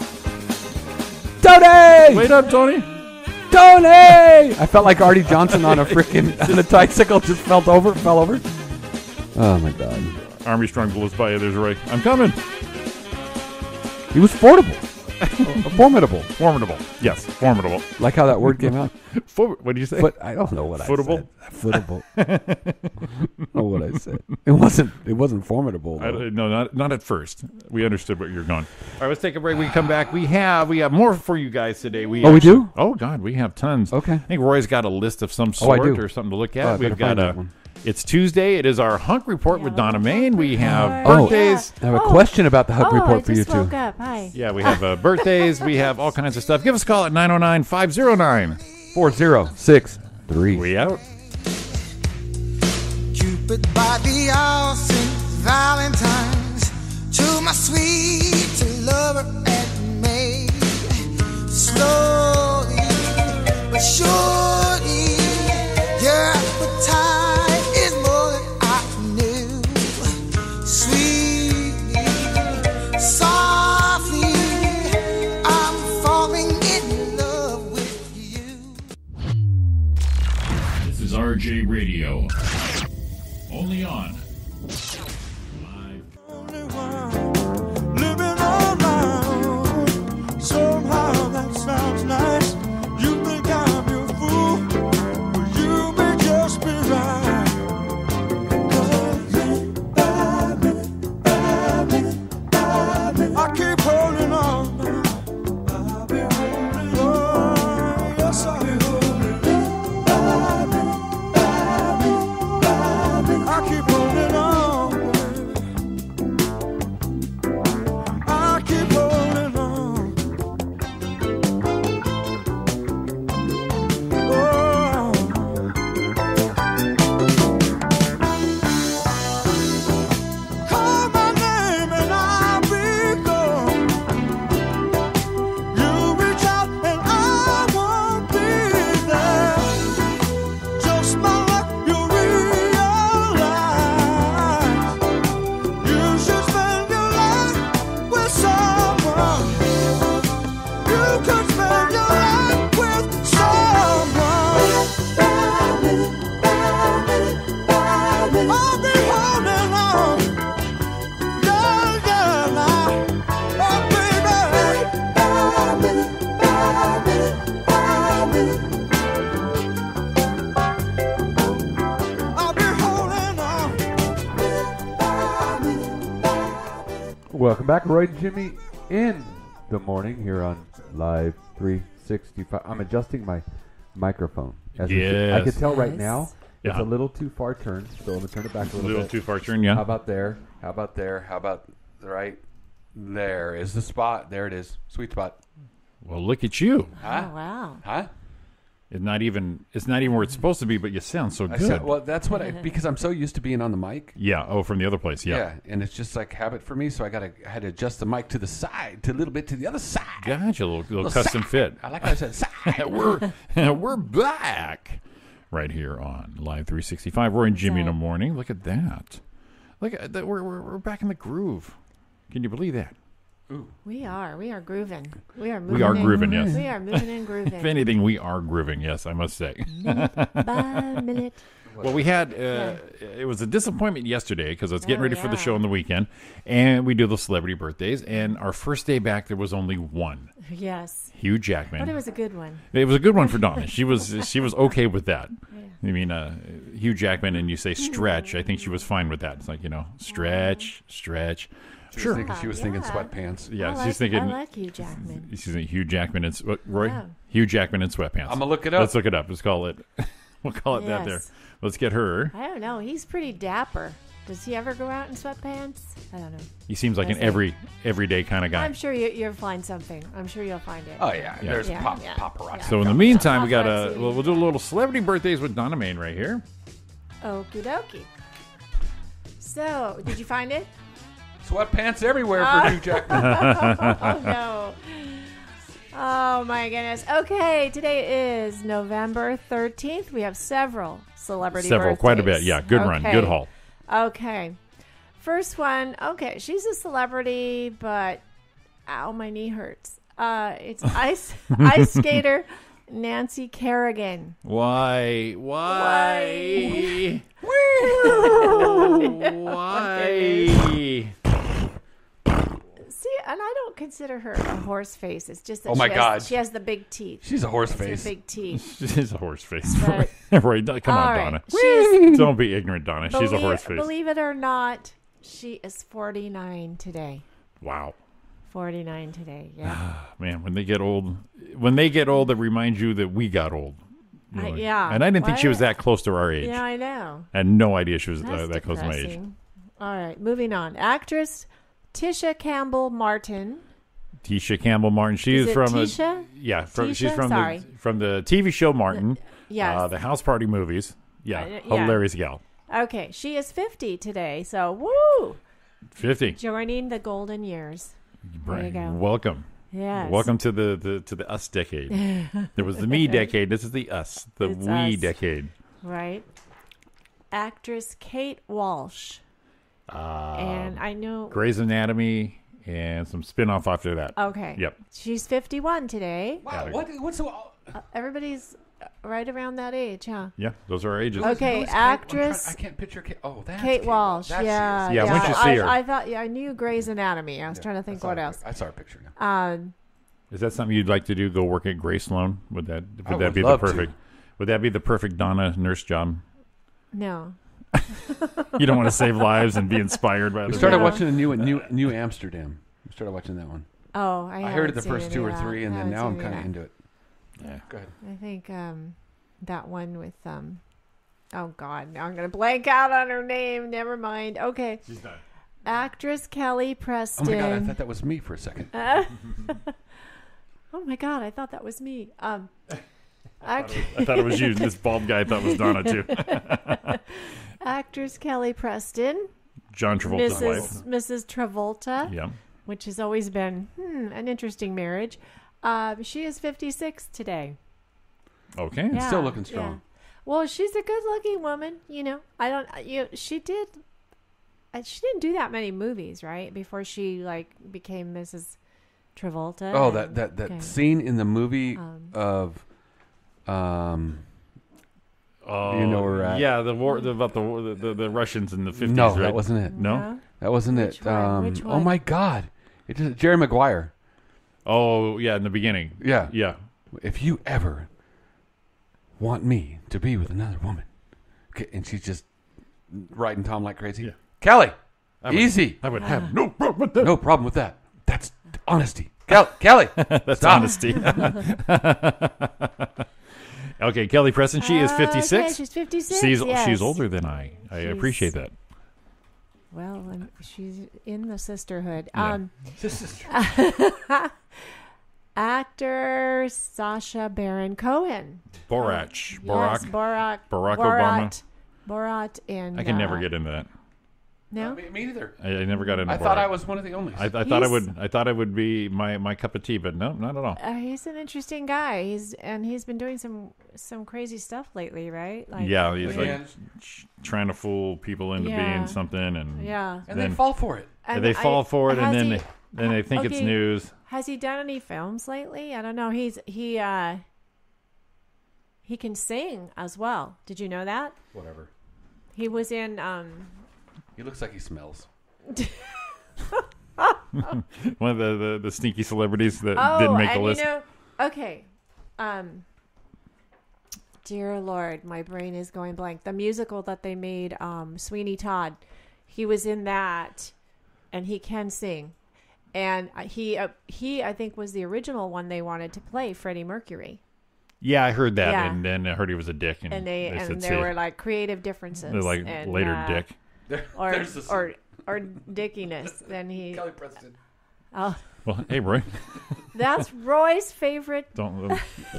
Tony! Wait up, Tony! Tony! I felt like Artie Johnson on a bicycle, just fell over. Oh, my God. Army Strong blows by you. There's Roy. I'm coming. He was formidable. Formidable. Yes, formidable. Like how that word came out. What did you say? I don't know what Footable? I said. Footable. I don't know what I said. It wasn't formidable. No, not at first. We understood what you're going. All right, let's take a break. We come back. We have more for you guys today. We do? Oh God, we have tons. Okay. I think Roy's got a list of some sort or something to look at. We've got a. It's Tuesday. It is our Hunk Report with Donna Main. We have birthdays. I have a question about the Hunk Report for you, too. I just woke up. Hi. Yeah, we have birthdays. We have all kinds of stuff. Give us a call at 909-509-4063. We out. Cupid by the all St. Valentine's to my sweet lover at May. Slowly but surely, your appetite is more than I knew. Sweetly, softly, I'm falling in love with you. This is RJ Radio. Only on Live. Living around, somehow that sounds nice. You think I'm your fool, but you may just be right. 'Cause minute by minute by minute by minute, I keep holding on. I'll be holding on. Yes, I'll be holding on. Minute by minute by minute, I keep holding on. I keep holding on. Call my name and I'll be gone. You reach out and I won't be there. Just my luck, you realize you should spend your life with someone. You could spend your life with someone. I'll be holding on. Yeah, now. Oh, baby. I'll be holding on. Welcome back, Roy and Jimmy in the morning here on Live 365. I'm adjusting my microphone. I can tell right now It's Yeah. a little too far turn, so I'm going to turn it back a A little little bit. too far turn, yeah. How about there? How about there? How about right there is the spot. There it is. Sweet spot. Well, look at you. Huh? Oh, wow. Huh? It's not even where it's supposed to be, but you sound so I good. said, well, that's what because I'm so used to being on the mic. Yeah. Oh, from the other place. Yeah. And it's just like habit for me, so I had to adjust the mic to the side, to a little bit to the other side. Gotcha. A little custom side. fit. I like how I said side. We're back right here on Live 365. We're in Jimmy in the morning. Look at that. Look at that. We're back in the groove. Can you believe that? We are grooving. We are moving. We are grooving, yes. We are moving and grooving. If anything, we are grooving. Yes, I must say. By minute. Well, we had it was a disappointment yesterday because I was getting ready for the yeah. show on the weekend, and we do the celebrity birthdays. And our first day back, there was only one. Yes. Hugh Jackman. But it was a good one. It was a good one for Donna. She was okay with that. I mean, Hugh Jackman, and you say stretch. I think she was fine with that. It's like, stretch. Sure. She was thinking sweatpants. Yeah, she's thinking. I like Hugh Jackman. She's thinking Hugh Jackman and Roy. Yeah. Hugh Jackman in sweatpants. I'm gonna look it up. Let's look it up. Let's call it. We'll call it that. There. Yes. Let's get her. I don't know. He's pretty dapper. Does he ever go out in sweatpants? I don't know. He seems like an everyday kind of guy. I'm sure you'll find something. I'm sure you'll find it. Oh yeah, there's Yeah. paparazzi. So in the meantime, we got Paparazzi. we'll do a little celebrity birthdays with Donna Main right here. Okie dokie. So, did you find it? Sweatpants everywhere for Hugh Jackman. Oh, no. Oh, my goodness. Okay, today is November 13th. We have several celebrity birthdays. Quite a bit. Yeah, good run, good haul. Okay. First one, okay, she's a celebrity, but ow, my knee hurts. It's ice skater Nancy Kerrigan. Why? Why? See, and I don't consider her a horse face. It's just that Oh my God. she has the big teeth. She's a horse It's her face. big teeth. She's a horse face. But- Right, come on, All right. Donna. She's- Don't be ignorant, Donna. She's a horse face. Believe it or not, she is 49 today. Wow. 49 today, yeah. Man, when they get old, it reminds you that we got old. Really. Yeah. And I didn't think she was What? that close to our age. Yeah, I know. I had no idea she was That's that close to my age. depressing. All right, moving on. Actress Tisha Campbell Martin. Tisha Campbell Martin. She Is is it from Tisha? she's Tisha? from Sorry. the TV show Martin. Yes. The House Party movies. Yeah, yeah. hilarious gal. Okay, she is 50 today, so woo! 50. Joining the golden years. There you go. Welcome. Yes. Welcome to the us decade. There was the me decade. This is the us, the It's we us. decade. Right. Actress Kate Walsh. And I know. Grey's Anatomy and some spin-off after that. Okay. Yep. She's 51 today. Wow, what's so? Everybody's right around that age, huh? Yeah, those are our ages. Okay, Who's Kate? actress I can't picture Kate. Oh, that's Kate Walsh. That's Yeah. she. Yeah, once you see her. I thought, I knew Grey's Anatomy. I was trying to think what else. I saw her picture now. Is that something you'd like to do? Go work at Grey Sloan? Would that would be the love to. perfect? Would that be the perfect Donna nurse job? No. You don't want to save lives and be inspired by We other started people? watching the new Amsterdam. We started watching that one. Oh, I heard it the first two or three, and then now I'm kind of into. into it. Yeah. Go ahead. I think that one with oh God, now I'm gonna blank out on her name. Never mind. Okay. She's done. Actress Kelly Oh Preston. my god, I thought that was me for a second. Oh my God, I thought that was me. I thought it was you. This bald guy thought it was Donna too. Actress Kelly Preston. John Travolta's wife. Mrs. Travolta. Yeah. Which has always been an interesting marriage. She is 56 today. Okay. Yeah, Still looking strong. yeah. Well, she's a good-looking woman. She didn't do that many movies, right? Before she became Mrs. Travolta. Oh, and- that okay. scene in the movie of, Oh, you know where we're at. Yeah, about the Russians in the 50s. No, right? that wasn't it. No. That wasn't Which it. one? Which Oh one? my god, it is Jerry Maguire. Oh, yeah, in the beginning. Yeah. Yeah. If you ever want me to be with another woman, okay, and she's just riding Tom like crazy. Yeah. Kelly, would- easy. I would have no problem with that. No problem with that. That's honesty. Kelly, That's stop. honesty. Okay, Kelly Preston. She is 56. Okay, she's 56. She's older than I. I appreciate that. Well, she's in the sisterhood. Yeah. Actor Sacha Baron Cohen. Barack. Yes, Barack Obama. Borat and I can never get into that. No, Me neither. I never got into. I Borat. thought I was one of the only. I thought I would. I thought it would be my cup of tea, but no, not at all. he's an interesting guy. He's been doing some crazy stuff lately, right? Like, Yeah, he's like trying to fool people into being something, and and they fall for it. they fall for it, and then they think it's news. Has he done any films lately? I don't know. He can sing as well. Did you know that? Whatever. He was in. He looks like he smells. One of the sneaky celebrities that didn't make the list. Okay. Dear Lord, my brain is going blank. The musical that they made, Sweeney Todd, he was in that, and he can sing. And he I think was the original one they wanted to play, Freddie Mercury. Yeah, I heard that, Yeah. and then I heard he was a dick, and And said, there were like creative differences. they're like and, later dick. or dickiness. Then he. Kelly Preston. Oh, Well, hey, Roy, that's Roy's favorite don't.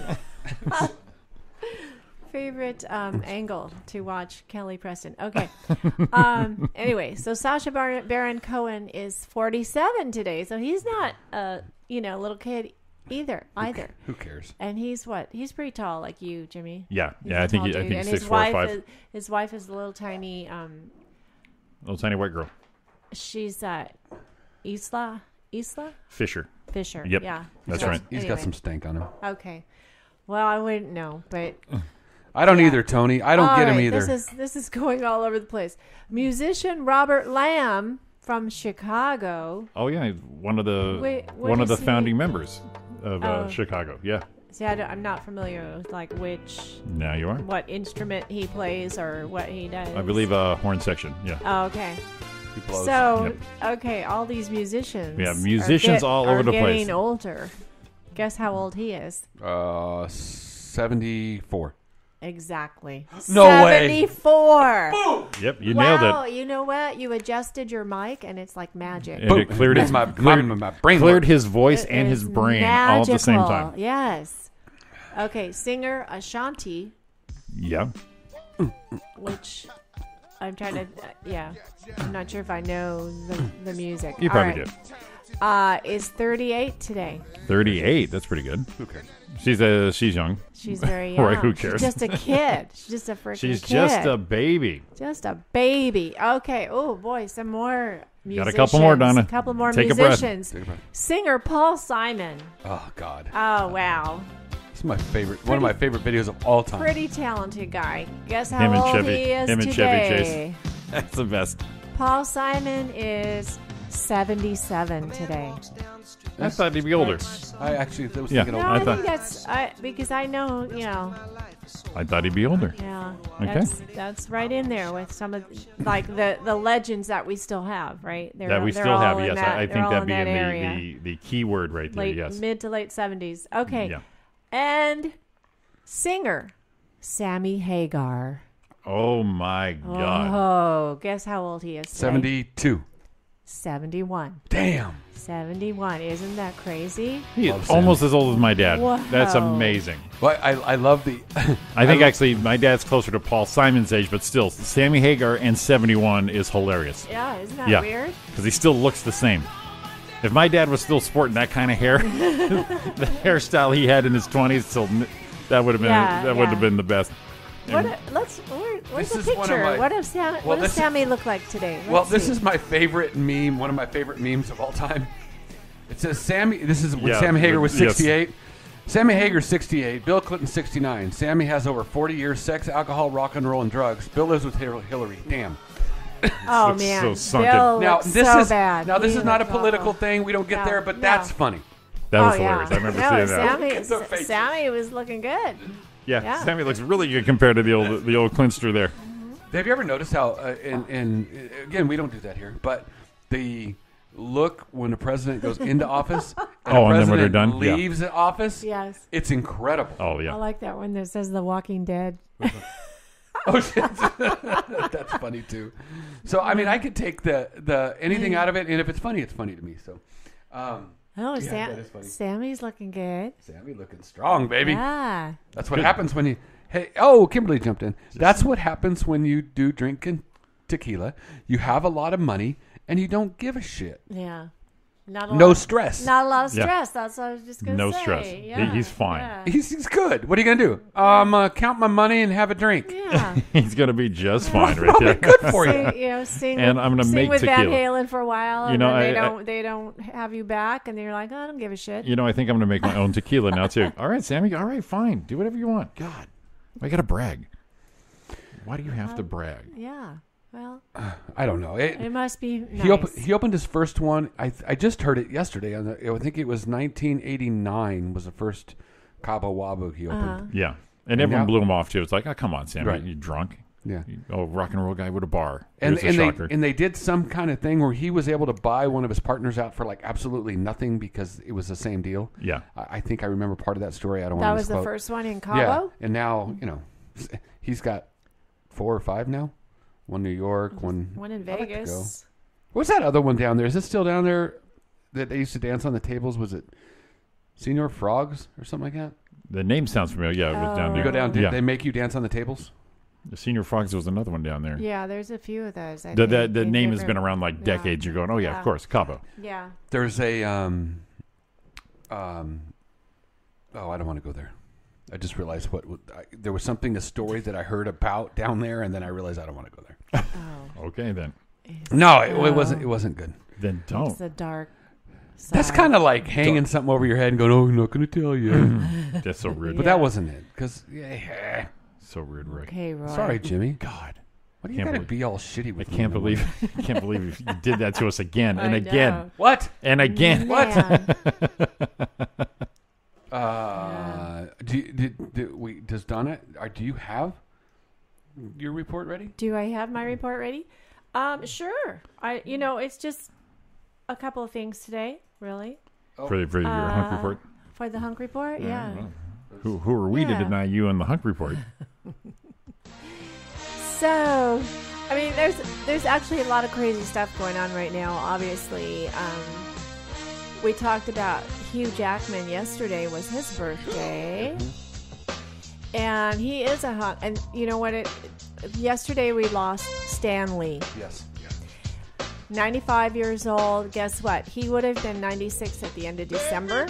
angle to watch Kelly Preston. Okay. Anyway, so Sacha Baron Cohen is 47 today, so he's not a little kid either. Who cares? And he's what? He's pretty tall, like you, Jimmy. Yeah, He's I a think tall dude. he's And 6'4" or 5. His wife is a little tiny. Little tiny white girl. She's Isla Fisher. Fisher. Yep. Yeah, That's So, right. He's anyway. got some stank on him. Okay. Well, I wouldn't know, but I don't Yeah. either, Tony. I don't all get him right, either. This is going all over the place. Musician Robert Lamb from Chicago. Oh yeah, one of the What is he? founding members of Oh. Chicago. Yeah. See, I'm not familiar with like Now you are. what instrument he plays or what he does. I believe horn section. Yeah. Oh, okay. He blows. So, okay, all these musicians. We have musicians all over the place. Getting older. Guess how old he is? 74. Exactly. No way. 74. Yep, you nailed Wow, it. you know what? You adjusted your mic and it's like magic. And it cleared his my cleared brain. cleared works. his voice It and his is brain all at the same magical. time. Yes. Okay, singer Ashanti, Yeah. which I'm trying to, I'm not sure if I know the music. You All probably right. do. Is 38 today. 38. That's pretty good. Who cares? She's young. She's very young. Right, who cares? She's just a kid. She's just a freaking She's kid. just a baby. Just a baby. Okay. Oh, boy. Some more musicians. Got a couple more, Donna. A couple more Take a breath. musicians. Take a breath. Singer Paul Simon. Oh God. Oh, wow. This is my favorite. One of my favorite videos of all time. Pretty talented guy. Guess how Him and old Chevy. he is Him and today. Chevy Chase. That's the best. Paul Simon is 77 today. I thought he'd be older. I actually was Yeah. thinking No, old. I, thought- think that's because I know, I thought he'd be older. yeah. Okay. That's right in there with some of like the legends that we still have, right? That we they're still all have, in yes. that- I they're think all that'd be that in area. the key word right there, yes. Mid to late 70s. Okay. Yeah. And singer Sammy Hagar. Oh my God. Oh, guess how old he is today? 72. 71. Damn. 71. Isn't that crazy? He Love is Sam. almost as old as my dad. Wow. That's amazing. Well, I love the. I think actually my dad's closer to Paul Simon's age, but still, Sammy Hagar and 71 is hilarious. Yeah, isn't that Yeah. weird? Because he still looks the same. If my dad was still sporting that kind of hair, the hairstyle he had in his 20s, that would have been would have been the best. Where's This the is one of picture? my- What does Sammy look like today? Well, this is my favorite meme. One of my favorite memes of all time. It says Sammy. This is when Yeah, Sammy Hagar was yes. 68. Sammy Hagar's 68. Bill Clinton 69. Sammy has over 40 years sex, alcohol, rock and roll, and drugs. Bill lives with Hillary. Damn. Oh looks man, so sunken. Bill Now looks this so is bad. now this He is not a looks political awful. thing. We don't get No, there, but no. that's funny. That was Oh, yeah. hilarious. I remember No, seeing that. Their faces. Sammy was looking good. Yeah, Sammy looks really good compared to the old Clinster there. Have you ever noticed how? And again, we don't do that here, but the look when the president goes into office And and the then when they're president done? Yeah. leaves the office. Yes. It's incredible. Oh, I yeah. like that one that says The Walking Dead. Oh, shit. That's funny, too. So, I mean, I could take the anything out of it, and if it's funny to me. So, Oh, yeah, that is funny. Sammy's looking good. Sammy looking strong, baby. Yeah. That's what happens when you... Hey, oh, Kimberly jumped in. That's what happens when you do drinking tequila. You have a lot of money, and you don't give a shit. Yeah. Not a No lot, stress. Not a lot of Yeah. stress. That's what I was just going to say. No stress. Yeah. He's fine. Yeah. He's good. What are you going to do? Count my money and have a drink. Yeah. He's going to be just fine right there. Good for you. Sing And with, I'm gonna sing make with Van tequila. Halen for a while, You and know, then they don't have you back, and then you're like, oh, I don't give a shit. You know, I think I'm going to make my own tequila now, too. All right, Sammy. All right, fine. Do whatever you want. God. I got to brag. Why do you have to brag? Yeah. Well, I don't know. it must be nice. He opened his first one. I just heard it yesterday. I think it was 1989 was the first Cabo Wabo he opened. Yeah. And everyone now- blew him off, too. It's like, oh, come on, Sammy. Right. You drunk? Yeah. Oh, rock and roll guy with a bar. And Here's a shocker. they did some kind of thing where he was able to buy one of his partners out for like absolutely nothing because it was the same deal. Yeah. I think I remember part of that story. I don't That want to was the misquote. first one in Cabo? Yeah. And now, he's got 4 or 5 now. One New York, one One in I'd like to go. Vegas. What's that other one down there? Is it still down there that they used to dance on the tables? Was it Senior Frogs or something like that? The name sounds familiar. Yeah, it was down Oh. there. You go down, Yeah. they make you dance on the tables? The Senior Frogs was another one down there. Yeah, there's a few of those. I The think, in name has been different- around like yeah. decades. You're going, oh, yeah, Yeah. of course, Cabo. Yeah. There's a oh, I don't want to go there. I just realized there was a story that I heard about down there, and then I realized I don't want to go there. Oh. Okay, then. No, it wasn't good. Then don't. It's a dark side. That's kind of like hanging something over your head and going, "Oh, I'm not going to tell you." That's so rude. But that wasn't it, because So rude, Rick. Okay, Roy. sorry, Jimmy. God. What do you Can't got to believe- be all shitty I with? me can't in the believe morning? I can't believe you did that to us again and I again know. What? and again. Man. Does Donna? Do you have your report ready? Do I have my report ready? Sure. It's just a couple of things today, really. For your Hunk Report. For the Hunk Report, yeah. Who are we to Yeah. deny you on the Hunk Report? So, I mean, there's actually a lot of crazy stuff going on right now. Obviously, we talked about Hugh Jackman yesterday was his birthday, and he is a hunk. And you know what? Yesterday we lost Stan Lee, Yes. 95 years old. Guess what? He would have been 96 at the end of December.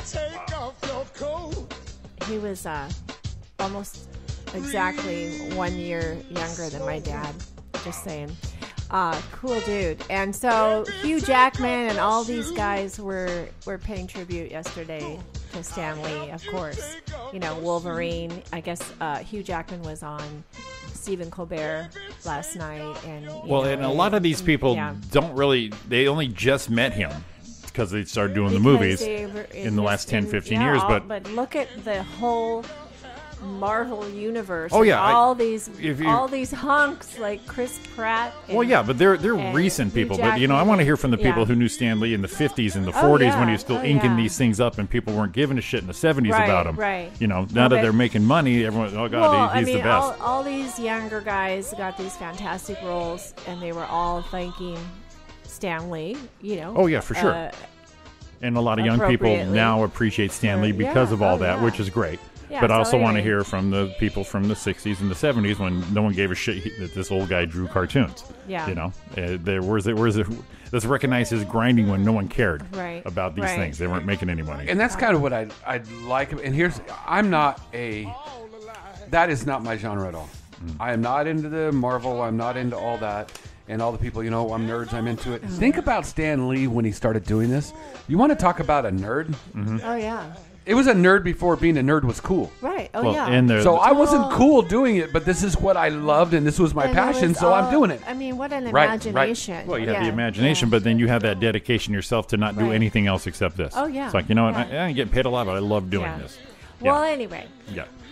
He was almost exactly 1 year younger than my dad. Just saying. Cool dude. And so Hugh Jackman and all these guys were paying tribute yesterday to Stan Lee, of course. Wolverine. I guess Hugh Jackman was on Stephen Colbert last night. And And a lot of these people yeah. don't really, they only just met him because they started doing the Because movies they were in the last 10, 15 years. But look at the whole Marvel universe. Oh, yeah, all these if these hunks like Chris Pratt. And, Well, yeah, but they're and recent Hugh people. But, I Jackman. want to hear from the people Yeah. who knew Stan Lee in the 50s and the Oh, 40s when yeah. he was still Oh, inking yeah. these things up and people weren't giving a shit in the 70s Right, about him. right. Now Well, that but- they're making money, everyone, oh, God, he's the best. all these younger guys got these fantastic roles, and they were all thanking Stan Lee. Oh, yeah, for sure. And a lot of young people appropriately. now appreciate Stan Lee because yeah, of all oh, that, yeah. which is great. Yeah, but I so also want to anyway. hear from the people from the 60s and the 70s when no one gave a shit that this old guy drew cartoons. Yeah. Where's it? Let's recognize his grinding when no one cared Right, about these right. things. They weren't making any money. And that's kind of what I'd like. And I'm not that is not my genre at all. I am not into the Marvel. I'm not into all that. And all the people, I'm nerds, I'm into it. Think about Stan Lee when he started doing this. You want to talk about a nerd? Oh yeah, It was a nerd before being a nerd was cool. right. Oh Well, yeah. and the, So I wasn't Oh. cool doing it, but this is what I loved and this was my And it passion, was so I'm all- doing it. I mean, what an Right, right. imagination. well, you have Yeah, the imagination, yeah. but then you have that dedication yourself to not do Right. anything else except this. Oh, yeah. It's like, you know what? Yeah. I ain't getting paid a lot, but I love doing Yeah. this. Well, anyway, Yeah.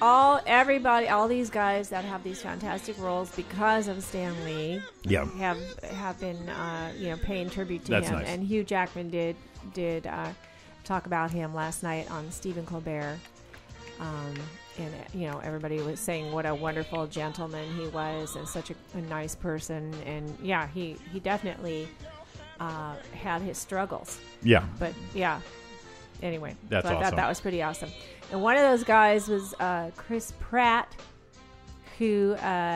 all these guys that have these fantastic roles because of Stan Lee, Yeah. have been paying tribute to That's him. nice. And Hugh Jackman did talk about him last night on Stephen Colbert. And everybody was saying what a wonderful gentleman he was and such a nice person. And yeah, he definitely had his struggles. Yeah. But yeah, anyway, That's so I awesome. thought that was pretty awesome. And one of those guys was Chris Pratt, who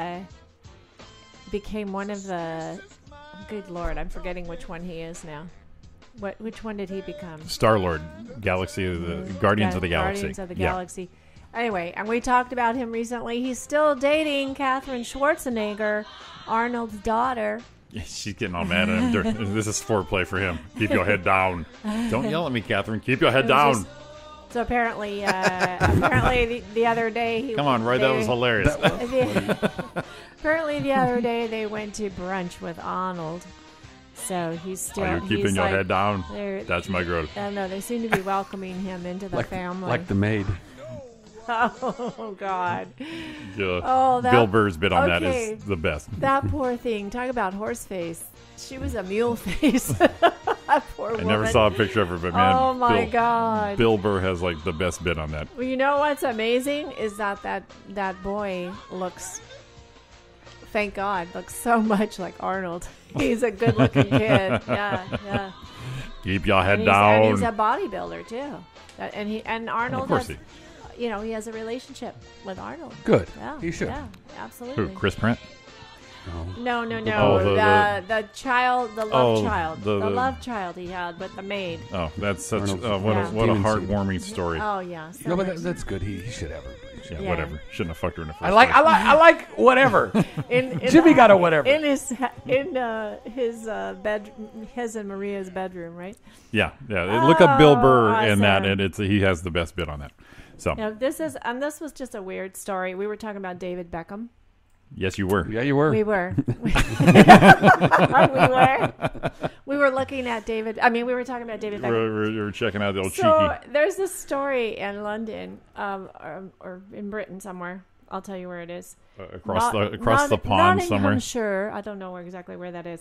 became one of the. Good Lord, I'm forgetting which one he is now. Which one did he become? Star-Lord, Galaxy of the Guardians of the Galaxy. Guardians of the Yeah. Galaxy. Anyway, and we talked about him recently. He's still dating Katherine Schwarzenegger, Arnold's daughter. Yeah, she's getting all mad at him. This is foreplay for him. Keep your head down. Don't yell at me, Catherine. Keep your head It was down. So apparently, the other day, Come on, Roy. That was hilarious. Apparently, the other day they went to brunch with Arnold. So he's still. Are you keeping your head down? That's my girl. I don't know. They seem to be welcoming him into the family. Like the maid. Oh God. Yeah. Oh, that- Bill Burr's bit on that okay. is the best. That poor thing. Talk about horse face. She was a mule face. That poor woman. I never saw a picture of her, but man, Oh my God. Bill Burr has like the best bit on that. Well, you know what's amazing is that boy looks. Thank God, looks so much like Arnold. He's a good-looking kid. Yeah. Keep your head And down. he's a bodybuilder too. And Arnold Of course has, he has a relationship with Arnold. Good. Yeah, He should. Yeah, absolutely. Who? Chris Pratt? No. Oh, the child, the love child, the love child he had with the maid. Oh, that's such Arnold's- what Yeah. a Demon seed. heartwarming story. Oh yeah. So No, but much. that's good. He should have her. Yeah, Yeah. whatever. Shouldn't have fucked her in the first I like whatever. in Jimmy got a whatever. in his bed, his and Maria's bedroom, right? Yeah. Look up Bill Burr in that, awesome. and he has the best bit on that. So Now this was just a weird story. We were talking about David Beckham. yes, you were. Yeah, you were. We were. We were looking at David. I mean, we were talking about David Beckham. We're checking out the old So cheeky. there's this story in London, or in Britain somewhere. I'll tell you where it is. Across the pond somewhere. Nottinghamshire. I don't know exactly where that is.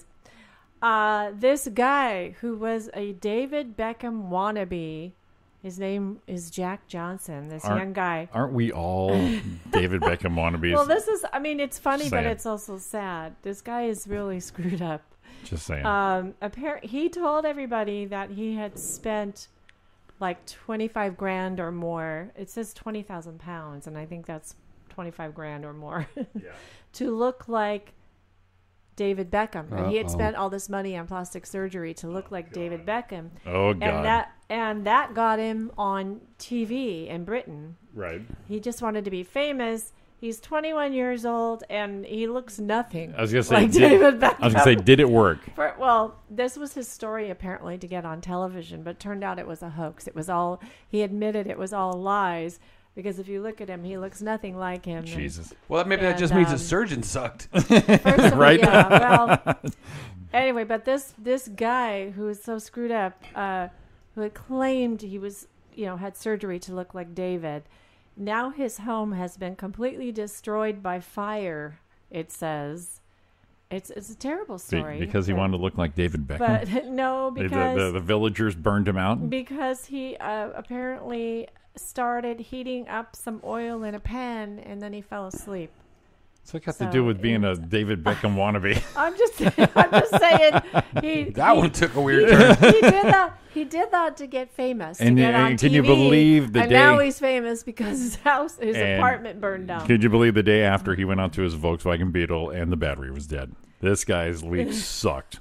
This guy who was a David Beckham wannabe. His name is Jack Johnson. This young guy. Aren't we all David Beckham wannabes? Well, it's funny, but Saying. it's also sad. This guy is really screwed up. Just saying. He told everybody that he had spent like 25 grand or more. It says 20,000 pounds, and I think that's 25 grand or more to look like David Beckham. And he had spent all this money on plastic surgery to look like David Beckham. Oh, God. And that got him on TV in Britain. Right. He just wanted to be famous. He's 21 years old, and he looks nothing I was gonna say, like David Beckham. I was gonna say, did it work? Well, this was his story apparently to get on television, but it turned out it was a hoax. It was all, he admitted it was all lies, because if you look at him, he looks nothing like him. Jesus. Well, maybe that just means the surgeon sucked. First of all, Right? yeah, well, anyway, but this guy who was so screwed up, who had claimed he was, had surgery to look like David, now his home has been completely destroyed by fire, it says. It's a terrible story. Because he wanted to look like David Beckham. But no, because the villagers burned him out. because he apparently started heating up some oil in a pan, and then he fell asleep. So it got to do with being a David Beckham wannabe. I'm just saying That one took a weird turn. He did that to get famous. And to get on can you TV, believe the and day- now he's famous because his And apartment burned down. Could you believe the day after he went onto his Volkswagen Beetle and the battery was dead? This guy's leak sucked.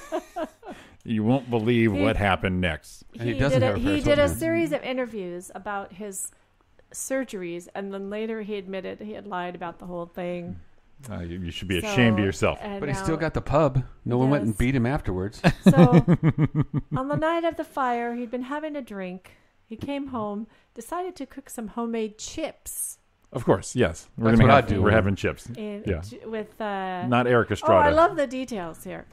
You won't believe what happened next. And he doesn't have a He first did a one. series of interviews about his surgeries, and then later he admitted he had lied about the whole thing. You should be ashamed of yourself. But he still got the pub. No one went and Yes. beat him afterwards. So on the night of the fire, he'd been having a drink. He came home, decided to cook some homemade chips. Of course, yes. That's what I'd do. We're having chips. And Yeah. with Not Eric oh, Estrada. I love the details here.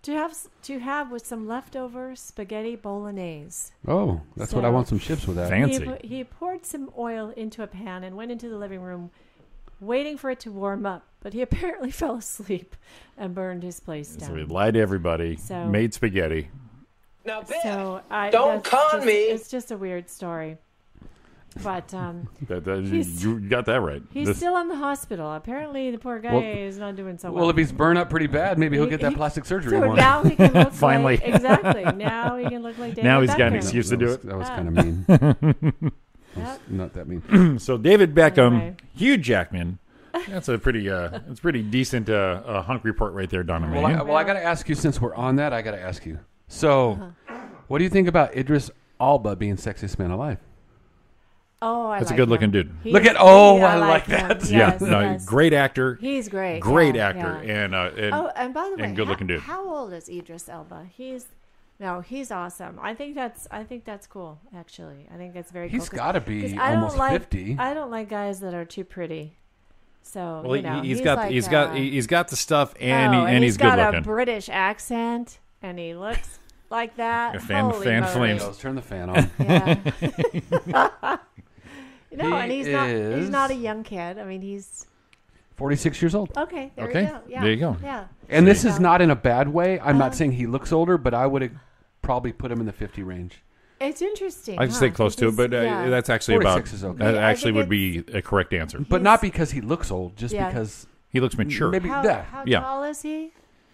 to have with some leftover spaghetti bolognese. Oh, that's what I want some chips with that. Fancy. He poured some oil into a pan and went into the living room, waiting for it to warm up. But he apparently fell asleep and burned his place down. So he lied to everybody. So- made spaghetti. Now, Biff, So don't con me. It's just a weird story. But You got that right. he's still in the hospital. Apparently, the poor guy is not doing so well. Well, if he's burned up pretty bad, maybe he'll get that plastic surgery. So he wanted. now he can look Finally. like, exactly. Now he can look like David Now he's got an Beckham. excuse to do it. That was kind of mean. Yep. Not that mean. So David Beckham, Anyway. Hugh Jackman. That's a pretty decent hunk report right there, Donna. Well, I got to ask you, since we're on that, I got to ask you. So, what do you think about Idris Elba being sexiest man alive? Oh, I That's like a good-looking him. dude. Look at- oh, I like him. that. Yes, yeah, no, yes. great actor. He's great. Great Yeah, actor, yeah. and by the way, and good-looking dude. How old is Idris Elba? He's awesome. I think that's cool. Actually, I think that's very cool. He's got to be 'cause I don't almost like 50. I don't like guys that are too pretty. So Well, you know, he's got the stuff, and and he's got good a looking. British accent, and he looks like that. A fan Holy flames. moly. Turn the fan on. Yeah. No, and he's is- not a young kid. I mean, he's 46 years old. okay. There Okay, you go. Yeah. there you go. Yeah. And this is So- not in a bad way. I'm not saying he looks older, but I would have probably put him in the 50 range. It's interesting. I'd say close to it, but yeah. that's actually about 46 is okay. that I actually think would be a correct answer. But not because he looks old, just Yeah. because He looks mature. maybe How, that. how Yeah. tall is he?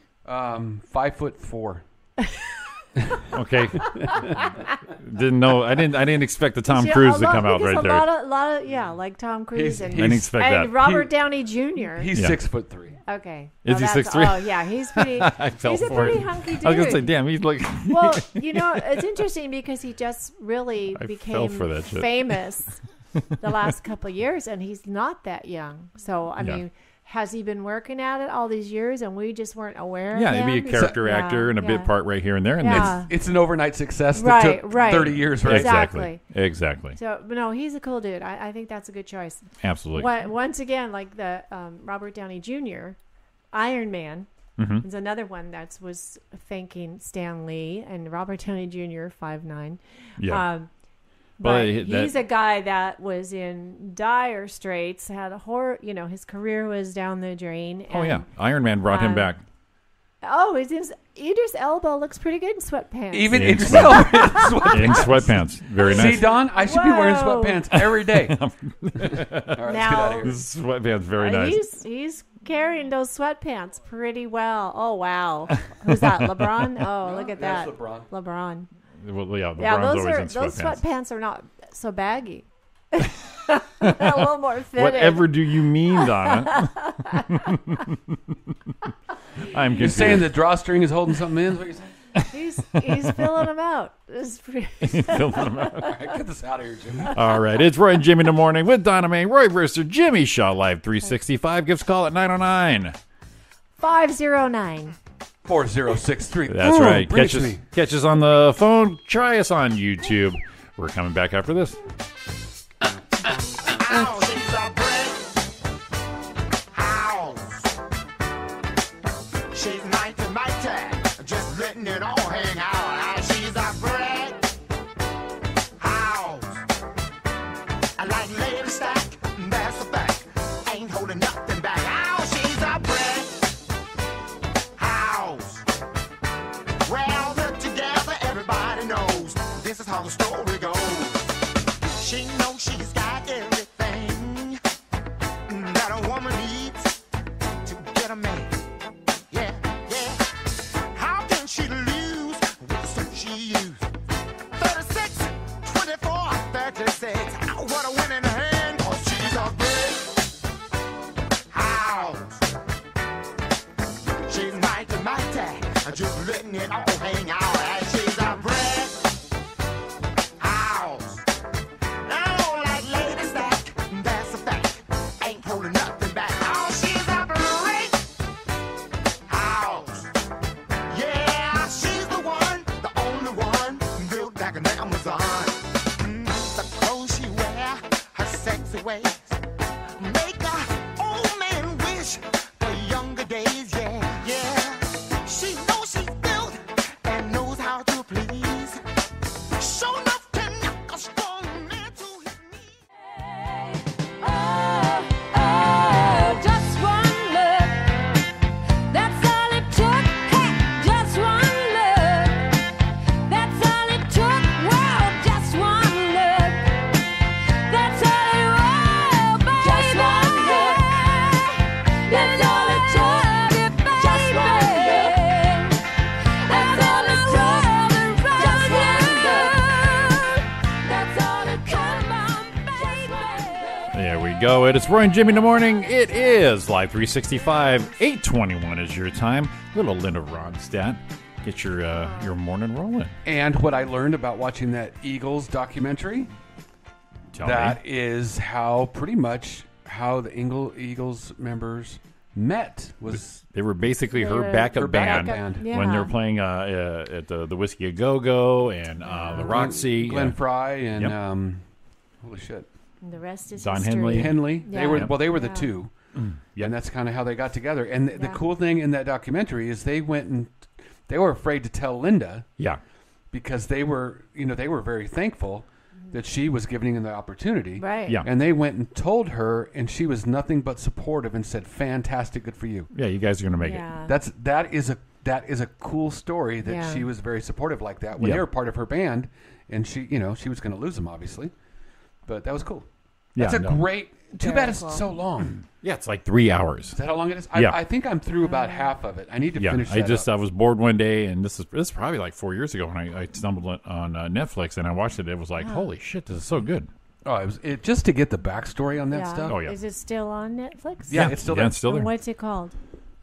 5'4". Okay. Didn't know. I didn't expect the Tom Yeah, Cruise a to lot- come out because right a there. lot of yeah, like Tom Cruise and I didn't expect that. Robert Downey Jr. He's Yeah. 6'3". Okay. Is he that's- 6'3"? Oh yeah, he's pretty. I fell he's a for pretty it. hunky dude. I was gonna say, damn, he's like. Well, you know, it's interesting because he just really I became fell for that shit. famous the last couple of years, and he's not that young. So I Yeah. mean, has he been working at it all these years, and we just weren't aware? Yeah, of he'd him? be a character Yeah, actor and a bit yeah. part right here and there, and Yeah. It's an overnight success that Right, took right. 30 years, right? Exactly. Exactly. So, but no, he's a cool dude. I think that's a good choice. Absolutely. Once again, like the Robert Downey Jr., Iron Man Mm-hmm. is another one that was thanking Stan Lee and Robert Downey Jr. 5'9". Yeah. But Well, he's a guy that was in dire straits, had a horror, you know, his career was down the drain. Oh and- yeah, Iron Man brought him back. Oh, Idris Elba looks pretty good in sweatpants. Even In Idris Elba in In sweatpants, very nice. See, Don, I should be wearing Whoa. sweatpants every day. All right, let's get out of here. Sweatpants, very nice. He's carrying those sweatpants pretty well. Oh wow, who's that? LeBron? Oh, look at That's that. LeBron. LeBron. Well, yeah, Yeah, LeBron's those always in those sweatpants. sweatpants are not so baggy. A little more fitted. Whatever do you mean, Donna? I'm You're confused. saying the drawstring is holding something in? Is what you're saying? He's filling them out. It's pretty. Filling them out. All right, get this out of here, Jimmy. All right, it's Roy and Jimmy in the morning with Donna May, Roy Brewster, Jimmy Shaw, Live 365. Give us a call at 909. 509. 4063. That's Ooh, right. bring it Catch to us, me. catch us on the phone. Try us on YouTube. We're coming back after this. She's a brick house. She's mighty, just letting it all hang out. She's a brick house. I like lady stack, that's a fact. Ain't holding nothing back. Oh, she's a brick house. Well, put together, everybody knows this is how the story goes. She knows she's got everything that a woman needs to get a man. Yeah, yeah. How can she lose with the suit she used? 36, 24, 36. Oh, what a winning hand, 'cause she's a brick house. She's mighty, just letting it all hang out. And she's a brick house. Oh, like lady stack, that's a fact. Ain't holding nothing back. Oh, she's a brick house. Yeah, she's the one, the only one, built like an Amazon. The clothes she wear, her sexy ways, make a old man wish for younger days. Yeah, yeah. She knows she's That's all it took, just one look. That's all it took, just one look. That's all it took, come on, baby. There we go. It is Roy and Jimmy in the morning. It is Live 365. 8:21 is your time. Little Linda Ronstadt. Get your morning rolling. And what I learned about watching that Eagles documentary, Tell me. that is how pretty much how the Eagles members met was They were basically her Her backup her band backup band. Yeah. when they were playing at the Whiskey A Go Go and the Roxy. Glenn yeah. Fry and Yep. holy shit, And the rest is Don history. Henley. Henley. Yeah. They were the Yeah. two, Yep. and that's kind of how they got together. And the Yeah. cool thing in that documentary is they went and they were afraid to tell Linda Yeah. because they were very thankful that she was giving them the opportunity. Right. Yeah. And they went and told her, and she was nothing but supportive and said, "Fantastic, good for you." Yeah, you guys are going to make it. Yeah. That is a cool story that Yeah. she was very supportive like that when Yeah. they were part of her band, and she was going to lose them obviously, but that was cool. Yeah, That's a no. great. Too Very bad it's cool. so long. Yeah, it's like 3 hours. Is that how long it is? Yeah. I think I'm through about half of it. I need to Yeah, finish I that up. was bored one day, and this is probably like 4 years ago when I stumbled on Netflix and I watched it. It was like, holy shit, this is so good. Oh, it just to get the backstory on that Yeah. stuff. Oh, yeah. Is it still on Netflix? Yeah, it's still there. It's still And there. what's it called?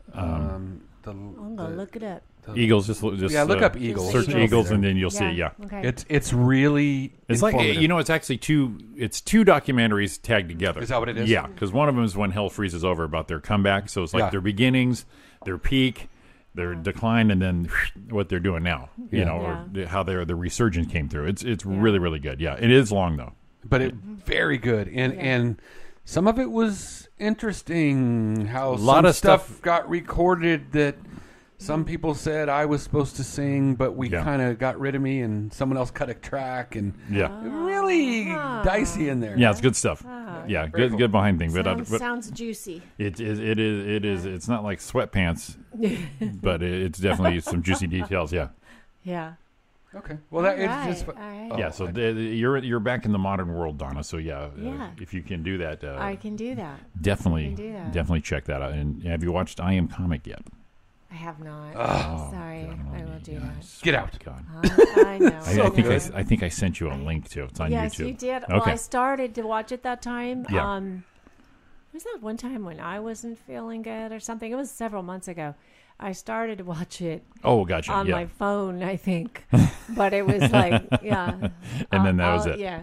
Um, I'm gonna look it up. Eagles, just Yeah, look up Eagles. Search Eagles. Eagles, and then you'll see. Yeah, Okay. It's really it's like informative. it's actually two documentaries tagged together. Is that what it is? Yeah, because one of them is when hell freezes over about their comeback. So it's like Yeah. their beginnings, their peak, their decline, and then what they're doing now. You Yeah. know, or how the resurgence came through. It's really really good. Yeah, it is long though. but it very good, and some of it was interesting. How A lot some of stuff- got recorded that some people said I was supposed to sing, but we Yeah. kind of got rid of me, and someone else cut a track, and Yeah, really dicey in there. yeah, it's good stuff. Yeah, Very good cool. good behind thing. But Sounds juicy. it is. It's not like sweatpants, but it's definitely some juicy details. Yeah. Yeah. Okay. Well, that All it's just. right, all right. Oh, Yeah, so I- you're back in the modern world, Donna. So yeah, Yeah. if you can do that, I can do that. definitely can do that. definitely check that out. And have you watched I Am Comic yet? I have not. Oh, Sorry. God, I will do that. Get out. God. I know. I think I sent you a link to it. It's on Yes, YouTube. you did. Well, Okay. I started to watch it that time. Yeah. Was that one time when I wasn't feeling good or something? It was several months ago. I started to watch it Oh, gotcha. on yeah. my phone, I think. But it was like, yeah. And then that was I'll- it. Yeah.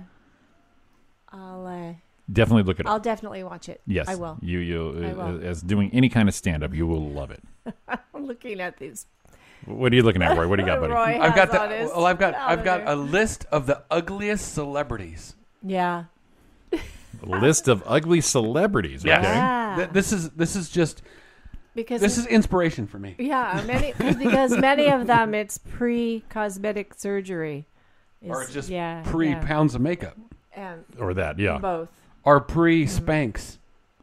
I'll Definitely look it up. I'll definitely watch it. Yes, I will. You I will. as doing any kind of stand up, you will love it. I'm looking at these. What are you looking at, Roy? What do you got, buddy? Roy I've got has on his I've got a calendar. list of the ugliest celebrities. Yeah. A list of ugly celebrities. Yes. Okay. Yeah. This is just Because this is inspiration for me. yeah, because many of them it's pre-cosmetic surgery. Or just yeah, pre-pounds of makeup. and Or that, yeah. both. Or pre-Spanx.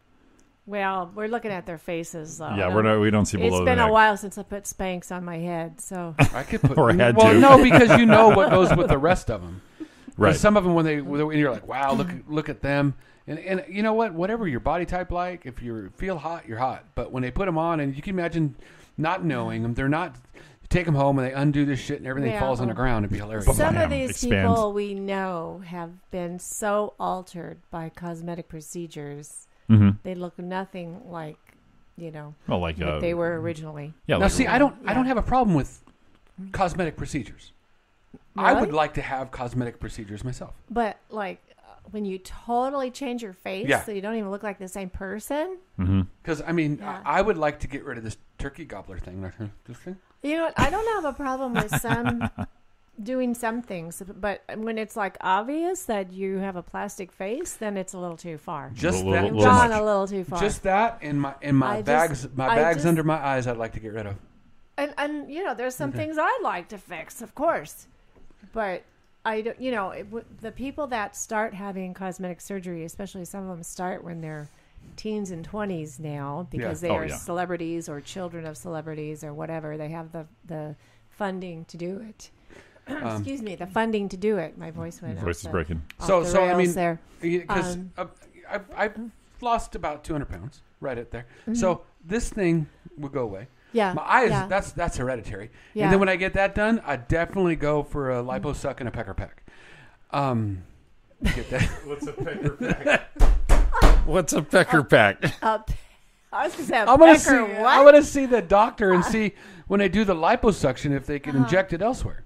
Well, we're looking at their faces though. Yeah, we don't see below It's the been neck. a while since I put Spanx on my head, so I could put Or had well, to. no, because you know what goes with the rest of them. Right. Some of them when you're like, wow, look at them, and you know what? Whatever your body type like, if you feel hot, you're hot. But when they put them on, and you can imagine not knowing them, they're not. You take them home and they undo this shit, and everything Yeah. falls on the ground. It'd be hilarious. some Bam, of these expands. people we know have been so altered by cosmetic procedures. Mm-hmm. They look nothing like, Well, like what they were originally. Yeah. Now, like, see, I don't have a problem with cosmetic procedures. I Really? would like to have cosmetic procedures myself. But like when you totally change your face, Yeah. so you don't even look like the same person. Because I mean, Yeah. I would like to get rid of this turkey gobbler thing. This thing. You know what? I don't have a problem with some doing some things, but when it's like obvious that you have a plastic face, then it's a little too far. Just Little- that. little Gone much. a little too far. Just that, and my I bags, just- my I bags just- under my eyes. I'd like to get rid of. and there's some things I'd like to fix, of course, but I don't. The people that start having cosmetic surgery, especially some of them start when they're teens and 20s now because Yeah. they Oh, are yeah. celebrities or children of celebrities or whatever. They have the funding to do it. Excuse me, the funding to do it. My voice went. Voice is breaking. off So the I rails mean, there. because I've lost about 200 pounds, right at there. So this thing will go away. Yeah. My eyes, yeah. that's hereditary. Yeah. And then when I get that done, I definitely go for a liposuck and a pecker pack. Get that. What's a pecker pack? What's a pecker pack? I was going to say, I'm gonna see. pecker what? I want to see the doctor and see when they do the liposuction if they can inject it elsewhere.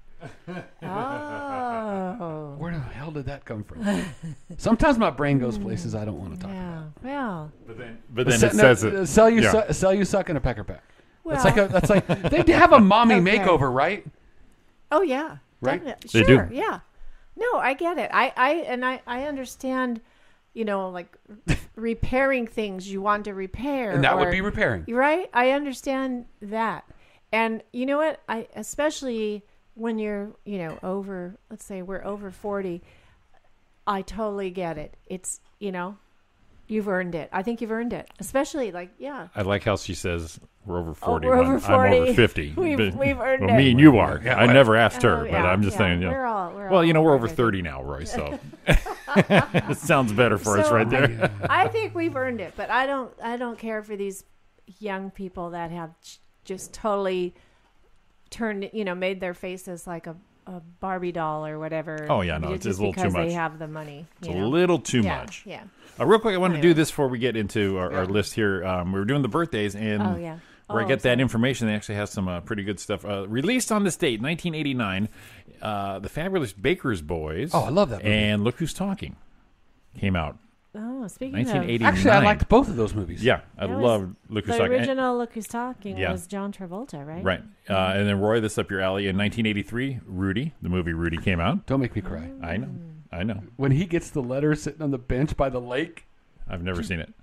Oh. Where the hell did that come from? Sometimes my brain goes places I don't want to talk Yeah. about. Well. But then it says it. Sell you, Yeah. sell you suck in a pecker pack. Well. That's like they have a mommy Okay. makeover, right? Oh yeah, Right? definitely. They Sure, do. yeah. No, I get it. I understand. Like repairing things you want to repair, And that would be repairing. right? I understand that, and you know what? I especially when you're over. Let's say we're over 40. I totally get it. It's you've earned it. I think you've earned it, especially I like how she says we're over 40. we're over I'm 40. over 50. We've earned well, it. me and you are. Yeah, I never asked her, Oh, but yeah, I'm just yeah. saying. We're all Well, we're over over 30 now, Roy. So it sounds better for us So, right there. I think we've earned it, but I don't care for these young people that have just totally turned, made their faces like a Barbie doll or whatever. Oh, yeah, no, it's a just little too because much. they have the money. It's a little too Yeah, much. Yeah. Real quick, I want to do Anyway. this before we get into our list here. We were doing the birthdays, and Oh, yeah. where I Oh, get that sorry. information, they actually have some pretty good stuff. Released on this date, 1989, The Fabulous Baker's Boys. Oh, I love that movie. And Look Who's Talking came out. Oh, speaking 1989. Actually, I liked both of those movies. Yeah, I That was loved Look Who's the Talking. original Look Who's Talking Yeah. was John Travolta, right? Right. And then, Roy, this up your alley. In 1983, Rudy, the movie Rudy came out. Don't make me cry. I know. I know. When he gets the letter sitting on the bench by the lake. I've never seen it.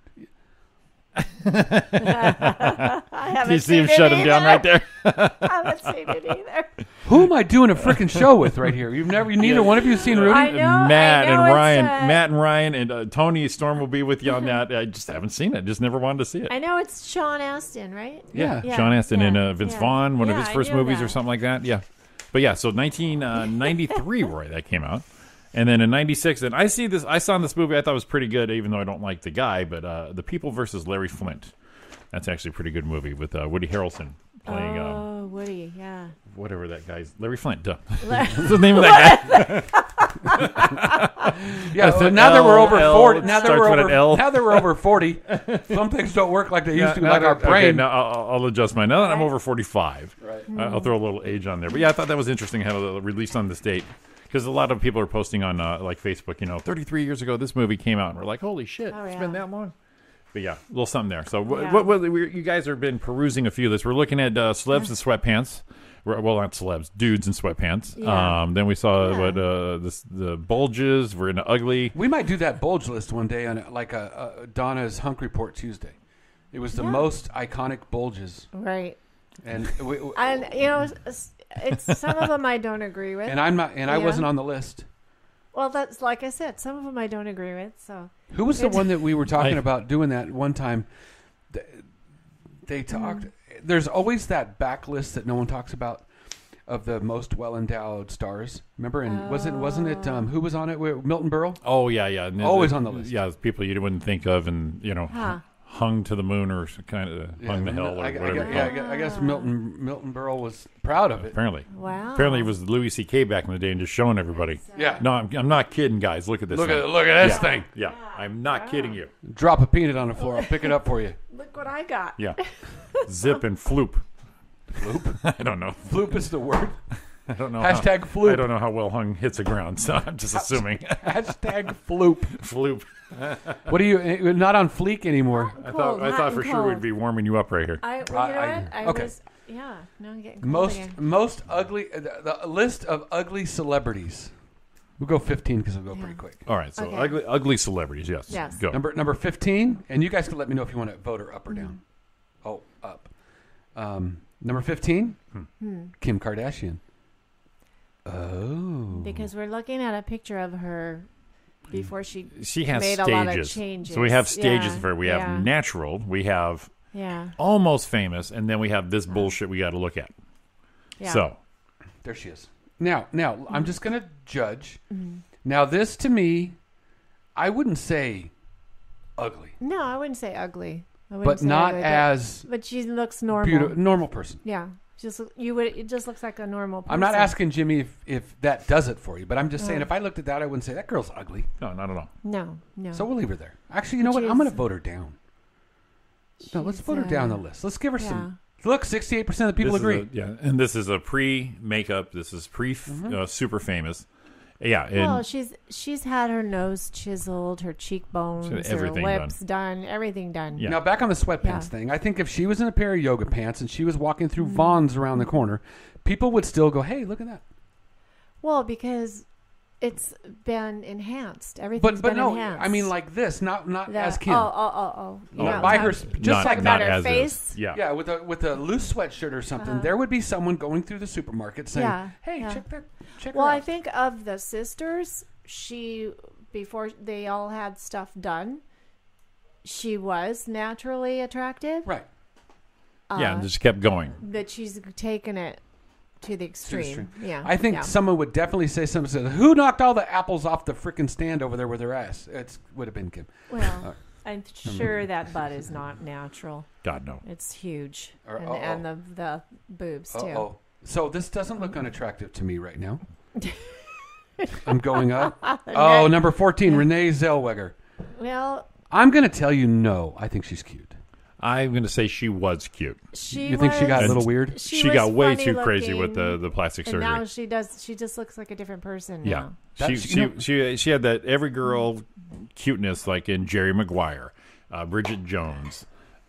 I haven't You see him seen shut it him down either. right there? I haven't seen it either. Who am I doing a freaking show with right here? Neither one of you seen Rudy? I know. Matt I know and it's, Ryan. Matt and Ryan and Tony Storm will be with you on that. I just haven't seen it. Just never wanted to see it. I know it's Sean Astin, right? Yeah. Sean Astin yeah, and Vince yeah. Vaughn, one of Yeah, his I first knew movies or that. something like that. Yeah. But yeah, so 1993, Roy, that came out. And then in 96, and I saw this movie, I thought it was pretty good, even though I don't like the guy, but The People versus Larry Flint. That's actually a pretty good movie with Woody Harrelson playing Oh, Woody, yeah. whatever that guy's, Larry Flint, duh. What's the name of that guy? Yeah, so With now that we're over L, 40, it now that starts we're with an over, L. now that we're over 40, some things don't work like they used to, like our brain. Okay, now I'll adjust mine. Now that I'm over 45, I'll throw a little age on there. But yeah, I thought that was interesting how it released on this date. Because a lot of people are posting on like Facebook, 33 years ago this movie came out, and we're like, holy shit, Oh, it's yeah. been that long. But yeah, a little something there. So Yeah. you guys have been perusing a few of this. We're looking at celebs in sweatpants. Well, not celebs, dudes in sweatpants. Yeah. Then we saw Yeah. the bulges. We're into ugly. We might do that bulge list one day on like a Donna's Hunk Report Tuesday. It was the most iconic bulges, Right. and And, it's some of them I don't agree with. and I'm not, and I Yeah. wasn't on the list. Well, that's like I said, some of them I don't agree with. So Who was the It's- one that we were talking I- about doing that one time? They talked. There's always that backlist that no one talks about of the most well endowed stars. Remember, and wasn't it who was on it? Milton Berle. Oh yeah, yeah. And Always on the list. Yeah, people you wouldn't think of, and Huh. hung to the moon or kind of hung the hell or whatever. I guess Milton Berle was proud of it. Apparently. wow. Apparently, it was Louis C.K. back in the day and just showing everybody. Yeah. No, I'm not kidding, guys. Look at this. Look thing. at this Yeah. thing. Yeah, I'm not kidding you. Drop a peanut on the floor. I'll pick it up for you. Look what I got. Yeah. Zip and floop. Floop? I don't know. Floop is the word. I don't know. Hashtag how, floop. I don't know how well hung hits the ground, so I'm just assuming. Hashtag floop. Floop. What are you? Not on fleek anymore. I Cold, thought hot for and sure we'd cold. be warming you up right here. You know what? I okay. was, yeah. No, I'm getting cold again. Most ugly. The list of ugly celebrities. We'll go 15 because we'll go pretty quick. All right, so Okay. ugly celebrities, yes. Yes. Go. Number 15, and you guys can let me know if you want to vote her up or down. Oh, up. Number 15, Kim Kardashian. Oh. Because we're looking at a picture of her before she has made stages. a lot of changes. So we have stages Yeah, of her. We yeah. have natural. We have Yeah. almost famous, and then we have this bullshit we got to look at. Yeah. So There she is. Now, I'm just going to judge. Now, this to me, I wouldn't say ugly, No, I wouldn't say ugly. I wouldn't but say not ugly, as But she looks normal. beautiful, normal person. Yeah, it just looks like a normal person. I'm not asking Jimmy if that does it for you, but I'm just saying if I looked at that, I wouldn't say that girl's ugly. No, not at all. No. So we'll leave her there. Actually, you know what? I'm going to vote her down. No, let's vote her down the list. Let's give her some. Look, 68% of the people agree. And this is a pre-makeup. This is super famous. Yeah. And Well, she's had her nose chiseled, her cheekbones, her everything lips done, everything done. Yeah. Now, back on the sweatpants thing, I think if she was in a pair of yoga pants and she was walking through Vaughn's around the corner, people would still go, hey, look at that. Well, because it's been enhanced. Everything's But been no, enhanced. I mean like this, not as Kim. Oh. Not by her, just like about that. her as face? is. Yeah. Yeah, with a loose sweatshirt or something, there would be someone going through the supermarket saying, "Hey, check that, check Well, her I out." think of the sisters, before they all had stuff done, she was naturally attractive. Right. And just kept going. But she's taken it to the extreme. Yeah. I think someone would definitely say something. Said, "Who knocked all the apples off the freaking stand over there with their ass?" It would have been Kim. Well, I'm sure that butt is not natural. God, no. It's huge. Or- And the boobs, too. Oh, so this doesn't look unattractive to me right now. I'm going up. Oh, number 14, Renee Zellweger. Well, I'm going to tell you no. I think she's cute. I'm going to say she was cute. You think she got a little weird? She got way too crazy with the plastic surgery. And now she just looks like a different person Yeah. now. She had that every girl cuteness like in Jerry Maguire, Bridget Jones,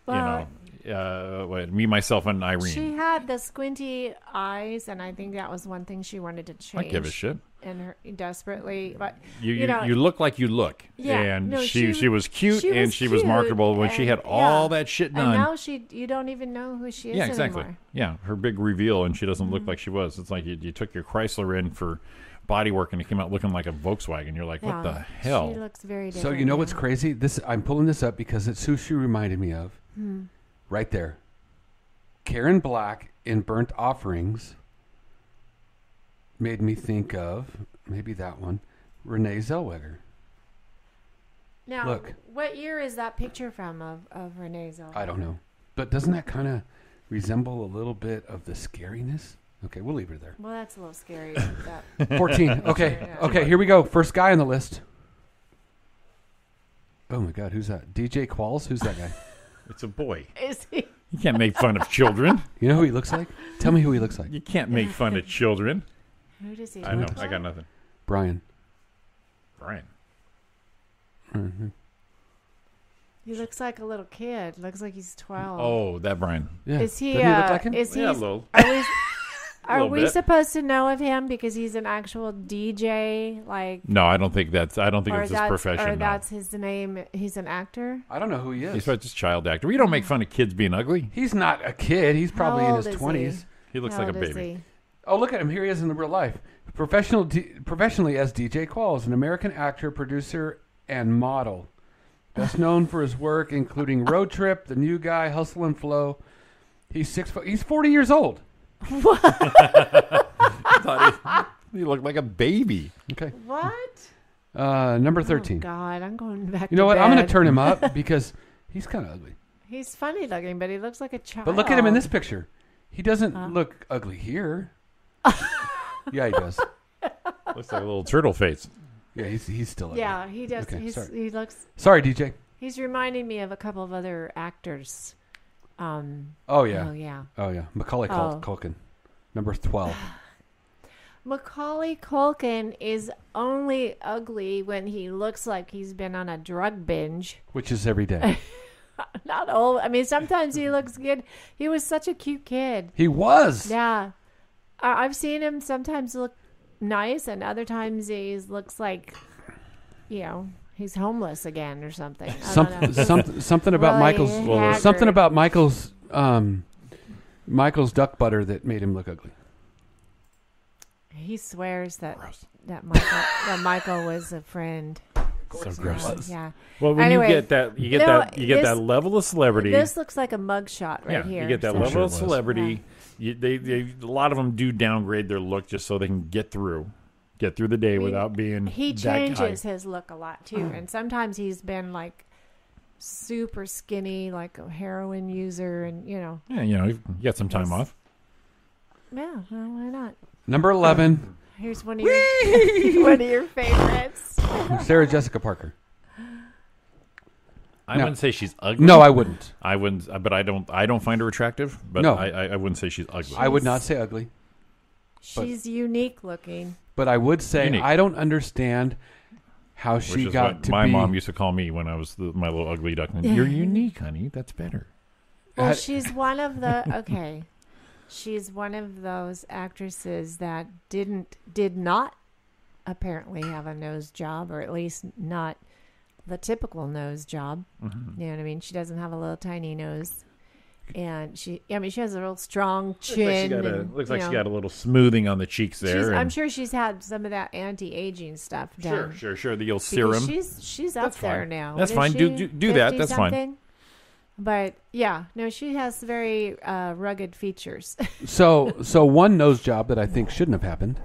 me, myself, and Irene. She had the squinty eyes, and I think that was one thing she wanted to change. I give a shit. And her desperately, but you look like you look. Yeah, and no, she was cute and she was marketable when she had all that shit done. And now you don't even know who she is exactly. anymore. Yeah, her big reveal, and she doesn't look like she was. It's like you took your Chrysler in for body work, and it came out looking like a Volkswagen. You're like, what the hell? She looks very different. So you know what's crazy? I'm pulling this up because it's who she reminded me of. Right there. Karen Black in Burnt Offerings made me think of, maybe that one, Renee Zellweger. Now, look. What year is that picture from of Renee Zellweger? I don't know. But doesn't that kind of resemble a little bit of the scariness? Okay, we'll leave her there. Well, that's a little scary. 14. Okay, here we go. First guy on the list. Oh my God, who's that? DJ Qualls? Who's that guy? It's a boy. Is he? You can't make fun of children. You know who he looks like? Tell me who he looks like. You can't make fun of children. Who does he I know. look like? I got nothing. Brian. Mm-hmm. He looks like a little kid. Looks like he's 12. Oh, that Brian. Yeah. Is he? Doesn't he look like him? Is he? Yeah, a little. Are we bit. supposed to know of him because he's an actual DJ? Like, No, I don't think it's his profession. Or no. that's his name. He's an actor. I don't know who he is. He's just a child actor. We don't make fun of kids being ugly. He's not a kid. He's probably How in old his is 20s. He looks How like a old is baby. he? Oh, look at him. Here he is in the real life. Professionally as DJ Qualls, an American actor, producer, and model. Best known for his work including Road Trip, The New Guy, Hustle and Flow. He's 6 foot. He's 40 years old. I thought he looked like a baby. Okay. What? Number 13. Oh God, I'm going back. You know to what? Bed. I'm going to turn him up because he's kind of ugly. He's funny looking, but he looks like a child. But look at him in this picture. He doesn't look ugly here. Yeah, he does. Looks like a little turtle face. Yeah, he's still ugly. Yeah, he does. Okay, sorry. He looks. Sorry, DJ. He's reminding me of a couple of other actors. Oh yeah. Oh yeah. Oh yeah. Macaulay Culkin, number 12. Macaulay Culkin is only ugly when he looks like he's been on a drug binge. Which is every day. Not old. I mean, sometimes he looks good. He was such a cute kid. He was. Yeah. I've seen him sometimes look nice, and other times he looks like, he's homeless again or something. I don't know. Something about Really Michael's. haggard. Something about Michael's duck butter that made him look ugly. He swears that Michael was a friend. So gross. Yeah. Well, when Anyway, you get that level of celebrity. This looks like a mugshot right here. You get that so- level of celebrity. They a lot of them do downgrade their look just so they can get through the day without being. He that guy. changes his look a lot too, and sometimes he's been like super skinny, like a heroin user, and Yeah, you get some time off. yeah, well, why not? Number 11, Here's one of your favorites. Sarah Jessica Parker. I wouldn't say she's ugly. No, I wouldn't. I wouldn't, but I don't find her attractive. But No. I wouldn't say she's ugly. I would not say ugly, She's unique looking. but I would say Unique. I don't understand how Which she is got what to my be. mom used to call me when I was my little ugly duckling. You're unique, honey. That's better. Well, she's one of the she's one of those actresses that did not apparently have a nose job, or at least not the typical nose job. Mm-hmm. You know what I mean? She doesn't have a little tiny nose, and she has a real strong chin. Looks like she got a little smoothing on the cheeks there. I'm sure she's had some of that anti-aging stuff done. Sure. The old Because serum. She's up there fine. now. That's What is fine. she? Do that. That's fine. 50-something? But yeah, no, she has very rugged features. So one nose job that I think shouldn't have happened,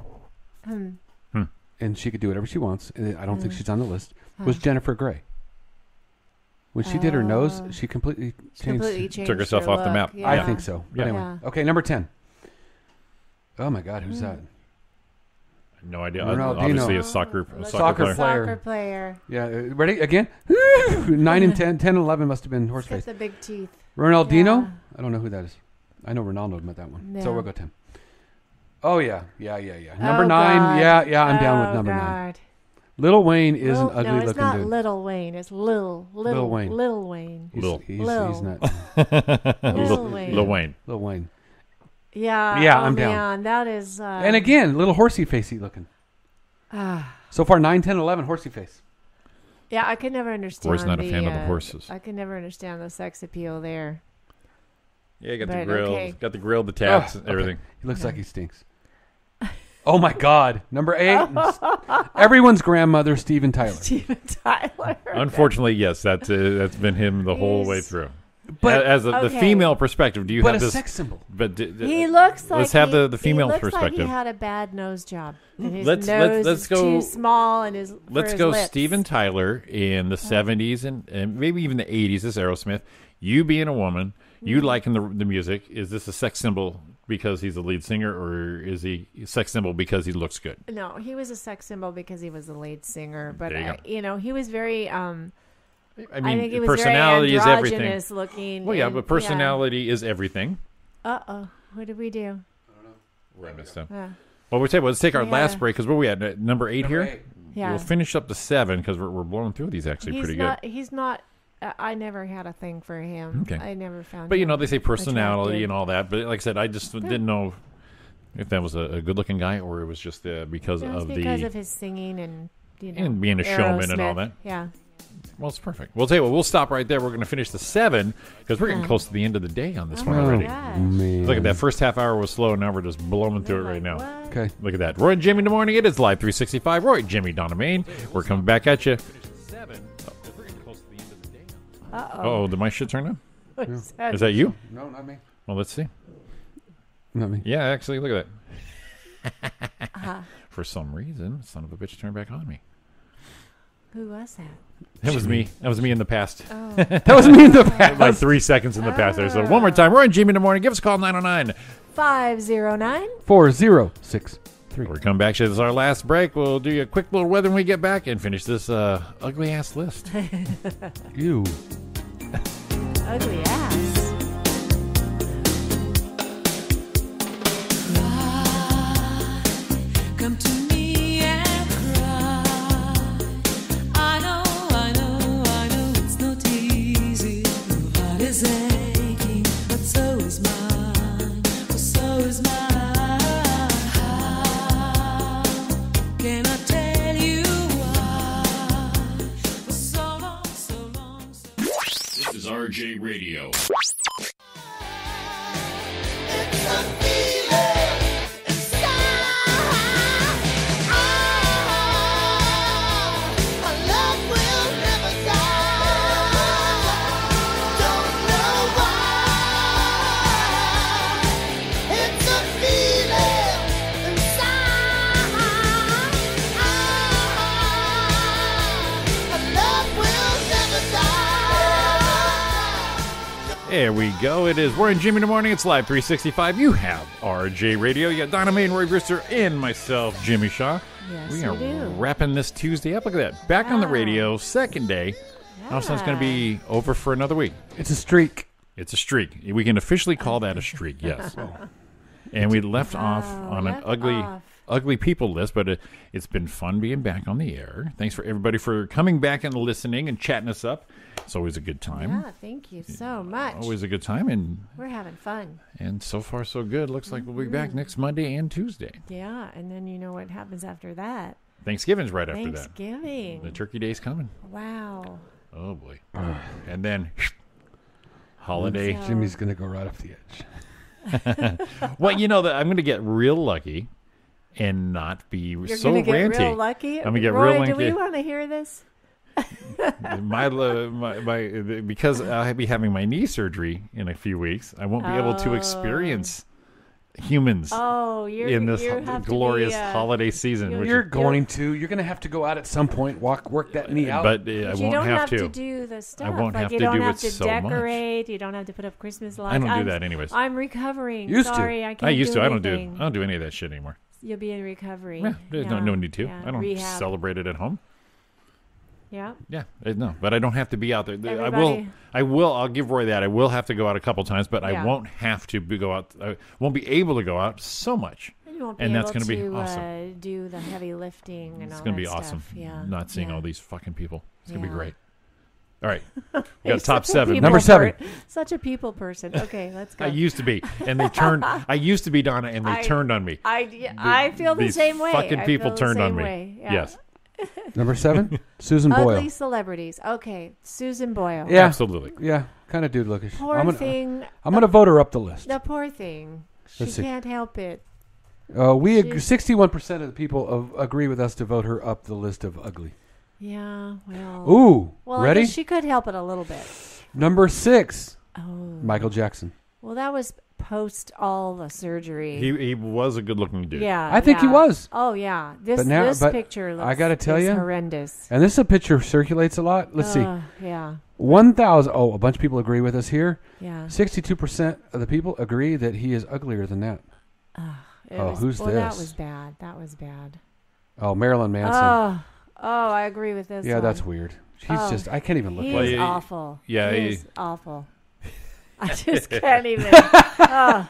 and she could do whatever she wants, and I don't think she's on the list, was Jennifer Grey. When she did her nose, she completely changed. Took herself her off the look. map. Yeah. I think so. But Yeah. anyway. Yeah. Okay, number 10. Oh my God, who's that? No idea. Ronaldinho. Obviously, a soccer player. Soccer Soccer player. Yeah, ready again? 9 and 10, 10 and 11 must have been Got Horseface. the big teeth. Ronaldinho? Yeah. I don't know who that is. I know Ronaldo met that one. No. So we'll go 10. Oh yeah. Number Oh, 9. God. Yeah, I'm down with number 9. God. Lil Wayne is an ugly no, it's looking not dude. Little Wayne. It's Lil Wayne. Lil Wayne. He's, Lil. he's Lil. not. Lil Wayne. Lil Wayne. Lil Wayne. Yeah. Yeah, oh, I'm down. man, that is. And again, little horsey facey looking. So far, 9, 10, 11, horsey face. Yeah, I could never understand. Roy's not a fan of the horses. I could never understand the sex appeal there. Yeah, got the But, grill, okay. got the grill, the tabs, Okay. everything. He looks like he stinks. Oh my God. Number 8. Everyone's grandmother, Steven Tyler. Steven Tyler. Unfortunately, yes, that's been him the whole way through. But- as the Okay. female perspective, do you But have a this? sex symbol. But He looks like let's have the female he looks perspective. Like he had a bad nose job. And his Let's nose let's is go. too small, and his Let's for his go, lips. Steven Tyler in the 70s and maybe even the 80s. This Aerosmith. You being a woman, you liking the music. Is this a sex symbol because he's the lead singer, or is he a sex symbol because he looks good? No, he was a sex symbol because he was the lead singer. But There you go. he was very. I mean, I think he was personality very is everything. androgynous looking. Well, yeah, and- but personality is everything. Uh-oh. What did we do? Where I messed up. Yeah. Well, let's take our Yeah. last break because where we at? Number 8 here. 8. Yeah. We'll finish up to 7 because we're blowing through these actually pretty good. He's not. I never had a thing for him. Okay. I never found. But him they say personality attractive. and all that. But like I said, I just didn't know if that was a good-looking guy or it was just because It was of because the of his singing and and being a showman and all Aerosmith. that. Yeah. Well, it's perfect. We'll tell you what. We'll stop right there. We're going to finish the 7 because we're getting close to the end of the day on this one Oh, already. gosh. Man. Look at that. First half hour was slow, and now we're just blowing through it right now. What? Okay. Look at that. Roy and Jimmy in the morning. It is Live 365. Roy, Jimmy, Donna Main. We're coming back at you. Uh-oh. Oh, did my shit turn on? What's that? Is that you? No, not me. Well, let's see. Not me. Yeah, actually, look at that. For some reason, son of a bitch turned back on me. Who was that? That was me. That was me in the past. That was me in the past. Like 3 seconds in the past there. So one more time. Roy and Jimmy in the morning. Give us a call, 909. 509. 4063. We're coming back. This is our last break. We'll do you a quick little weather when we get back and finish this ugly ass list. You. Ugly ass. Come to me and cry. I know it's not easy. Your heart is aching, but so is mine. Oh, so is mine. How can I tell you why? For so long, so long, so long. This is RJ Radio. There we go. It is Roy and Jimmy in the morning. It's Live 365. You have RJ Radio. You got Donna May and Roy Brister and myself, Jimmy Shaw. Yes, we are we do. wrapping this Tuesday up. Look at that. Back on the radio, second day. Now it's going to be over for another week. It's a streak. It's a streak. We can officially call that a streak, yes. And we left off on an ugly people list, but it's been fun being back on the air. Thanks for everybody for coming back and listening and chatting us up. It's always a good time. Yeah, thank you so much. Always a good time, and we're having fun. And so far, so good. Looks like we'll be back next Monday and Tuesday. Yeah, and then you know what happens after that. Thanksgiving's right after that. Thanksgiving. The turkey day's coming. Wow. Oh, boy. And then holiday. Jimmy's going to go right off the edge. Well, you know, that I'm going to get real lucky and not be You're so gonna get ranty. real lucky? I'm going to get Roy, real lucky. do we want to hear this? Because I'll be having my knee surgery in a few weeks, I won't be able to experience humans in this glorious holiday season. You're going to have to go out at some point, work that knee out. But But I you won't don't have to. to do the stuff. I won't like have you to don't do have it to so much. decorate. You don't have to put up Christmas lights. I don't do that anyways. I'm recovering. Used to. Sorry, I can't I used to. I anything. don't do any of that shit anymore. You'll be in recovery. Yeah, there's no need to. Yeah. I don't Rehab. celebrate it at home. Yeah. Yeah, no, but I don't have to be out there. Everybody- I will. I'll give Roy that. I will have to go out a couple times, but Yeah. I won't have to go out. I won't be able to go out so much. And you won't be And able that's gonna be to awesome. do the heavy lifting and It's all going to that be awesome. stuff. Yeah. Not seeing Yeah. all these fucking people. It's going to be Yeah. great. All right, we got He's top such a 7. people Number 7. Such a people person. Okay, let's go. I used to be, and they turned. I used to be Donna, and they turned on me. I feel the These same way. fucking I people feel the turned on same me. way. Yeah. Yes, Number 7, Susan Boyle. Ugly celebrities. Okay, Susan Boyle. Yeah, absolutely. Yeah, kind of dude lookish. Poor thing. I'm gonna vote her up the list. The poor thing. She Let's see. can't help it. We She's- 61% of the people agree with us to vote her up the list of ugly. Yeah, well. Ooh, Well, I ready? guess she could help it a little bit. Number 6, Oh. Michael Jackson. Well, that was post all the surgery. He was a good-looking dude. Yeah. I think he yeah. was. Oh, yeah. This But now- this but picture looks I gotta tell is ya, horrendous. And this picture circulates a lot. Let's see. Yeah. 1,000. Oh, a bunch of people agree with us here. Yeah. 62% of the people agree that he is uglier than that. Who's well, this? That was bad. That was bad. Oh, Marilyn Manson. Oh, I agree with this. Yeah, one. that's weird. He's just, I can't even look He at is him. awful. Yeah, he he- is awful. I just can't even. Oh,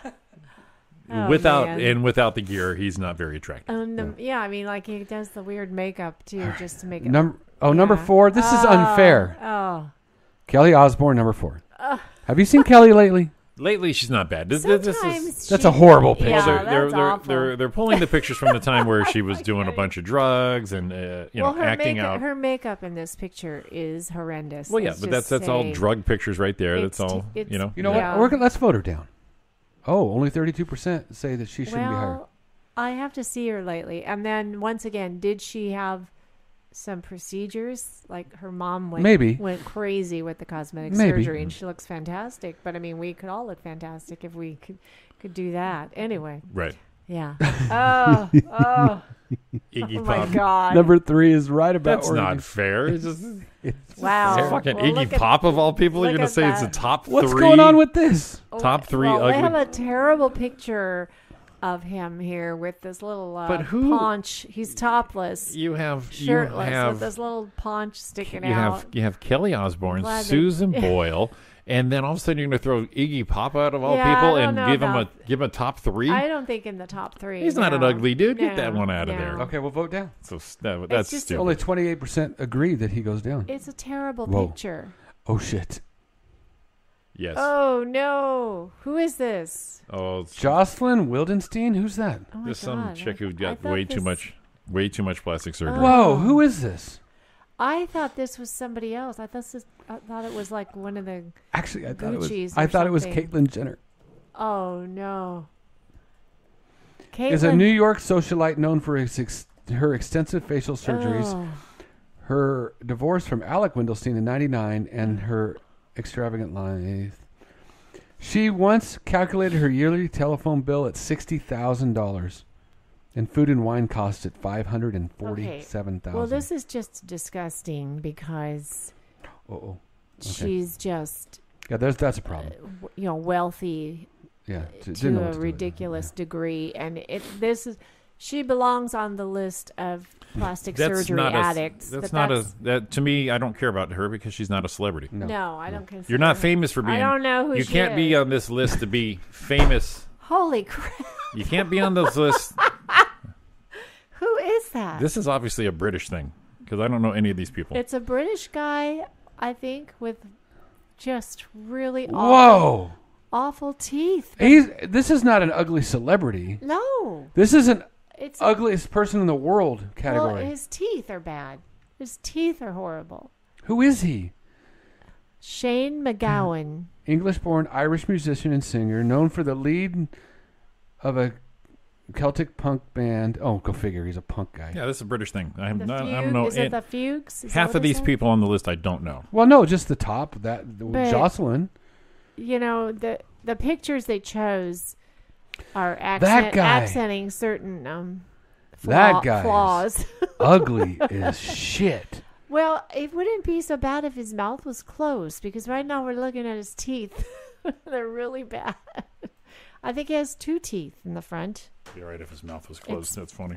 without man. without the gear, he's not very attractive. Yeah, I mean, like he does the weird makeup too, just to make it. Number yeah. 4. This is unfair. Oh, Kelly Osbourne, number 4. Have you seen Kelly lately? Lately, she's not bad. sometimes That's a horrible picture. Yeah, they're, that's awful. they're pulling the pictures from the time where she was doing a bunch of drugs and her acting out. Her makeup in this picture is horrendous. Well, yeah, Let's but just that's all say. drug pictures right there. It's That's all. it's- You know Yeah. what? Let's vote her down. Oh, only 32% say that she shouldn't be higher. Well, I have to see her lately, and then once again, did she have some procedures? Like her mom went crazy with the cosmetic surgery, and she looks fantastic. But I mean, we could all look fantastic if we could do that. Anyway, Right. yeah. Oh, Iggy oh my Pop. God. Number 3 is right about That's where not you- fair. It's just Wow. fucking Well, Iggy look at- Pop of all people. You're look gonna at say it's the that. top 3. What's going on with this? Top 3 well, ugly. They have a terrible picture of him here with this little But who- paunch. He's topless, You have shirtless, with this little paunch sticking out. you have Kelly Osbourne, Glad they- Susan Boyle, and then all of a sudden you're going to throw Iggy Pop out of all Yeah, people I and don't know give about- him a top 3. I don't think in the top 3. He's not an no. ugly dude. Get No, that one out of no. there. Okay, we'll vote down. So that's just stupid. Only 28% agree that he goes down. It's a terrible Whoa. picture. Oh, shit. Yes. Oh no! Who is this? Oh, it's Jocelyn Wildenstein? Who's that? Oh my just some God. chick who I got thought way too this- much plastic surgery. Whoa, who is this? I thought this was somebody else. I thought it was like one of the. Actually, I thought Gucci's I or thought it was something. Caitlyn Jenner. Oh no! Is a New York socialite known for her extensive facial surgeries, Oh. her divorce from Alec Windelstein in '99, and her extravagant life. She once calculated her yearly telephone bill at $60,000, and food and wine costs at $547,000. Well, this is just disgusting because Uh-oh. Okay. she's just Yeah, that's a problem. Wealthy Yeah, to a ridiculous degree, and she belongs on the list of plastic surgery addicts. That to me. I don't care about her because she's not a celebrity. No, I don't consider. You're not famous for being. I don't know who you she can't is. be on this list to be famous. Holy crap! You can't be on this list. Who is that? This is obviously a British thing because I don't know any of these people. It's a British guy, I think, with just really Whoa! awful teeth. This is not an ugly celebrity. No, This is an it's ugliest person in the world category. Well, his teeth are bad. His teeth are horrible. Who is he? Shane McGowan. English-born Irish musician and singer, known for the lead of a Celtic punk band. Oh, go figure. He's a punk guy. Yeah, this is a British thing. I don't Fugue? know. Is it the Fugues? Is that Half what of they these said? people on the list I don't know. Well, no, just the top. But- Jocelyn. The pictures they chose are That guy. accenting certain That guy is flaws. ugly as shit. Well, it wouldn't be so bad if his mouth was closed, because right now we're looking at his teeth. They're really bad. I think he has 2 teeth in the front. Be all right if his mouth was closed. That's funny.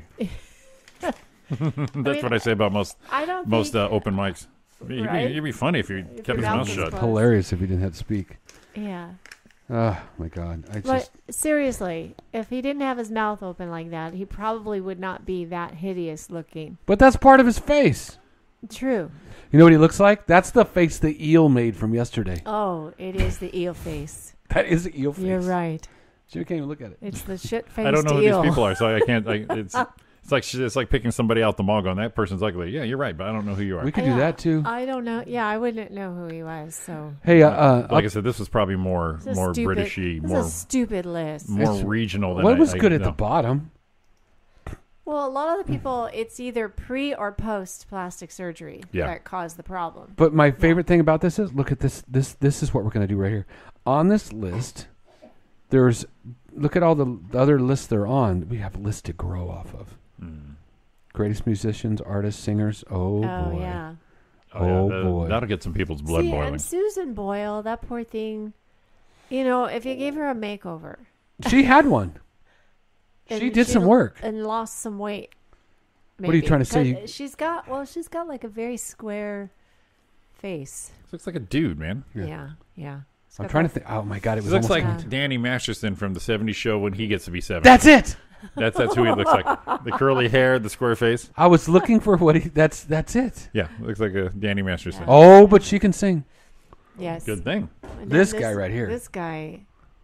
That's what I say about most open mics. Right? It'd be funny if you kept your his mouth mouth was shut. closed. Hilarious if he didn't have to speak. Yeah. Oh, my God. But seriously, if he didn't have his mouth open like that, he probably would not be that hideous looking. But that's part of his face. True. You know what he looks like? That's the face the eel made from yesterday. Oh, it is the eel face. That is the eel face. You're right. So you can't even look at it. It's the shit-faced I don't know who eel. these people are, so I can't. It's like picking somebody out the mall going, that person's ugly. Yeah, you're right, but I don't know who you are. We could do that too. I don't know. Yeah, I wouldn't know who he was. So Hey, like I said, this was probably more It's a stupid- Britishy, It's a stupid list. more regional than what was I good at know. the bottom? Well, a lot of the people, it's either pre or post plastic surgery Yeah. that caused the problem. But my favorite thing about this is, look at this. This is what we're going to do right here. On this list, look at all the other lists they're on. We have a list to grow off of. Greatest musicians, artists, singers. Oh boy. Yeah. Oh, yeah, boy. That'll get some people's blood See, boiling. and Susan Boyle, that poor thing, if you gave her a makeover. She had one. and She did some work. And lost some weight. What are you trying to say? 'Cause she's got like a very square face. Looks like a dude, man. Yeah. It's I'm got trying to that- think. Oh my God, it He was looks almost. like Danny Masterson from the '70s show when he gets to be 70. That's it. That's who he looks like. The curly hair, the square face. I was looking for what he. That's it. Yeah, looks like a Danny Masterson. Oh, but she can sing. Yes. Good thing. And This then guy right here. This guy.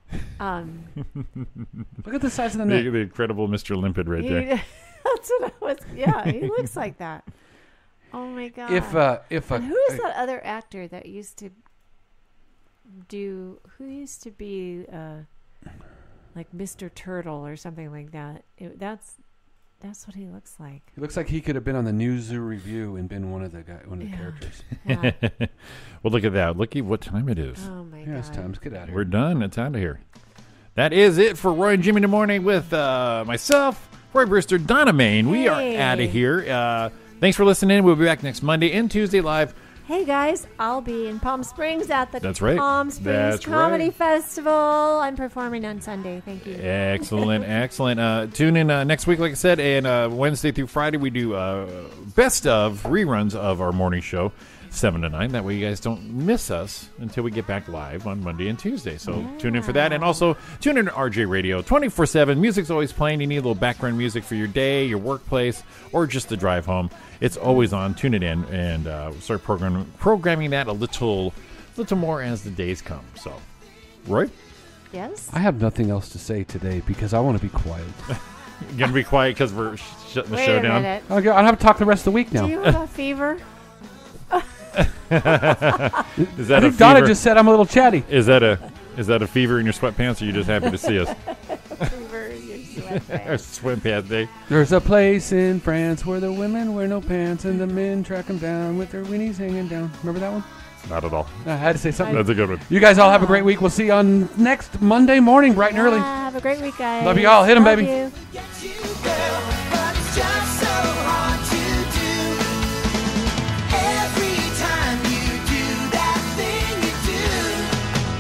Look at the size of the The neck. incredible Mr. Limpid right there. That's what I was. Yeah, he looks like that. Oh my God. If And who is that other actor that used to do? Who used to be like Mr. Turtle or something like that? That's what he looks like. It looks like he could have been on the News Zoo Review and been one of the characters. Yeah. Well, look at that. Look at what time it is. Oh my Yeah, it's God. time to get out of here. We're done. It's out of here. That is it for Roy and Jimmy in the Morning with myself, Roy Brewster, Donna Main. We are Hey. out of here. Thanks for listening. We'll be back next Monday and Tuesday live. Hey guys, I'll be in Palm Springs at the That's right. Palm Springs That's Comedy right. Festival. I'm performing on Sunday. Thank you. Excellent, excellent. Tune in next week, like I said, and Wednesday through Friday we do best of reruns of our morning show, 7 to 9. That way you guys don't miss us until we get back live on Monday and Tuesday. So tune in for that. And also tune in to RJ Radio 24/7. Music's always playing. You need a little background music for your day, your workplace, or just the drive home. It's always on. Tune it in and start programming that a little more as the days come. So, Roy? Yes? I have nothing else to say today because I want to be quiet. You going to be quiet because we're shutting the Wait show a down? minute. I'll have to talk the rest of the week now. Do you have a fever? Is that I a think Donna fever? just said I'm a little chatty. Is that a fever in your sweatpants, or are you just happy to see us? Fever in your sweatpants. Our swimsuit day. There's a place in France where the women wear no pants and the men track them down with their weenies hanging down. Remember that one? Not at all. I had to say something. That's a good one. You guys all have a great week. We'll see you on next Monday morning, bright and early. Yeah, have a great week, guys. Love you all. Hit 'em, Love baby. you. Get you, girl, but it's just so hard to do. Every time you do that thing you do,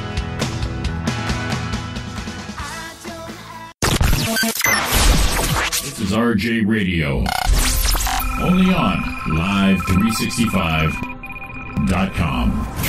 is RJ Radio. Only on Live365.com.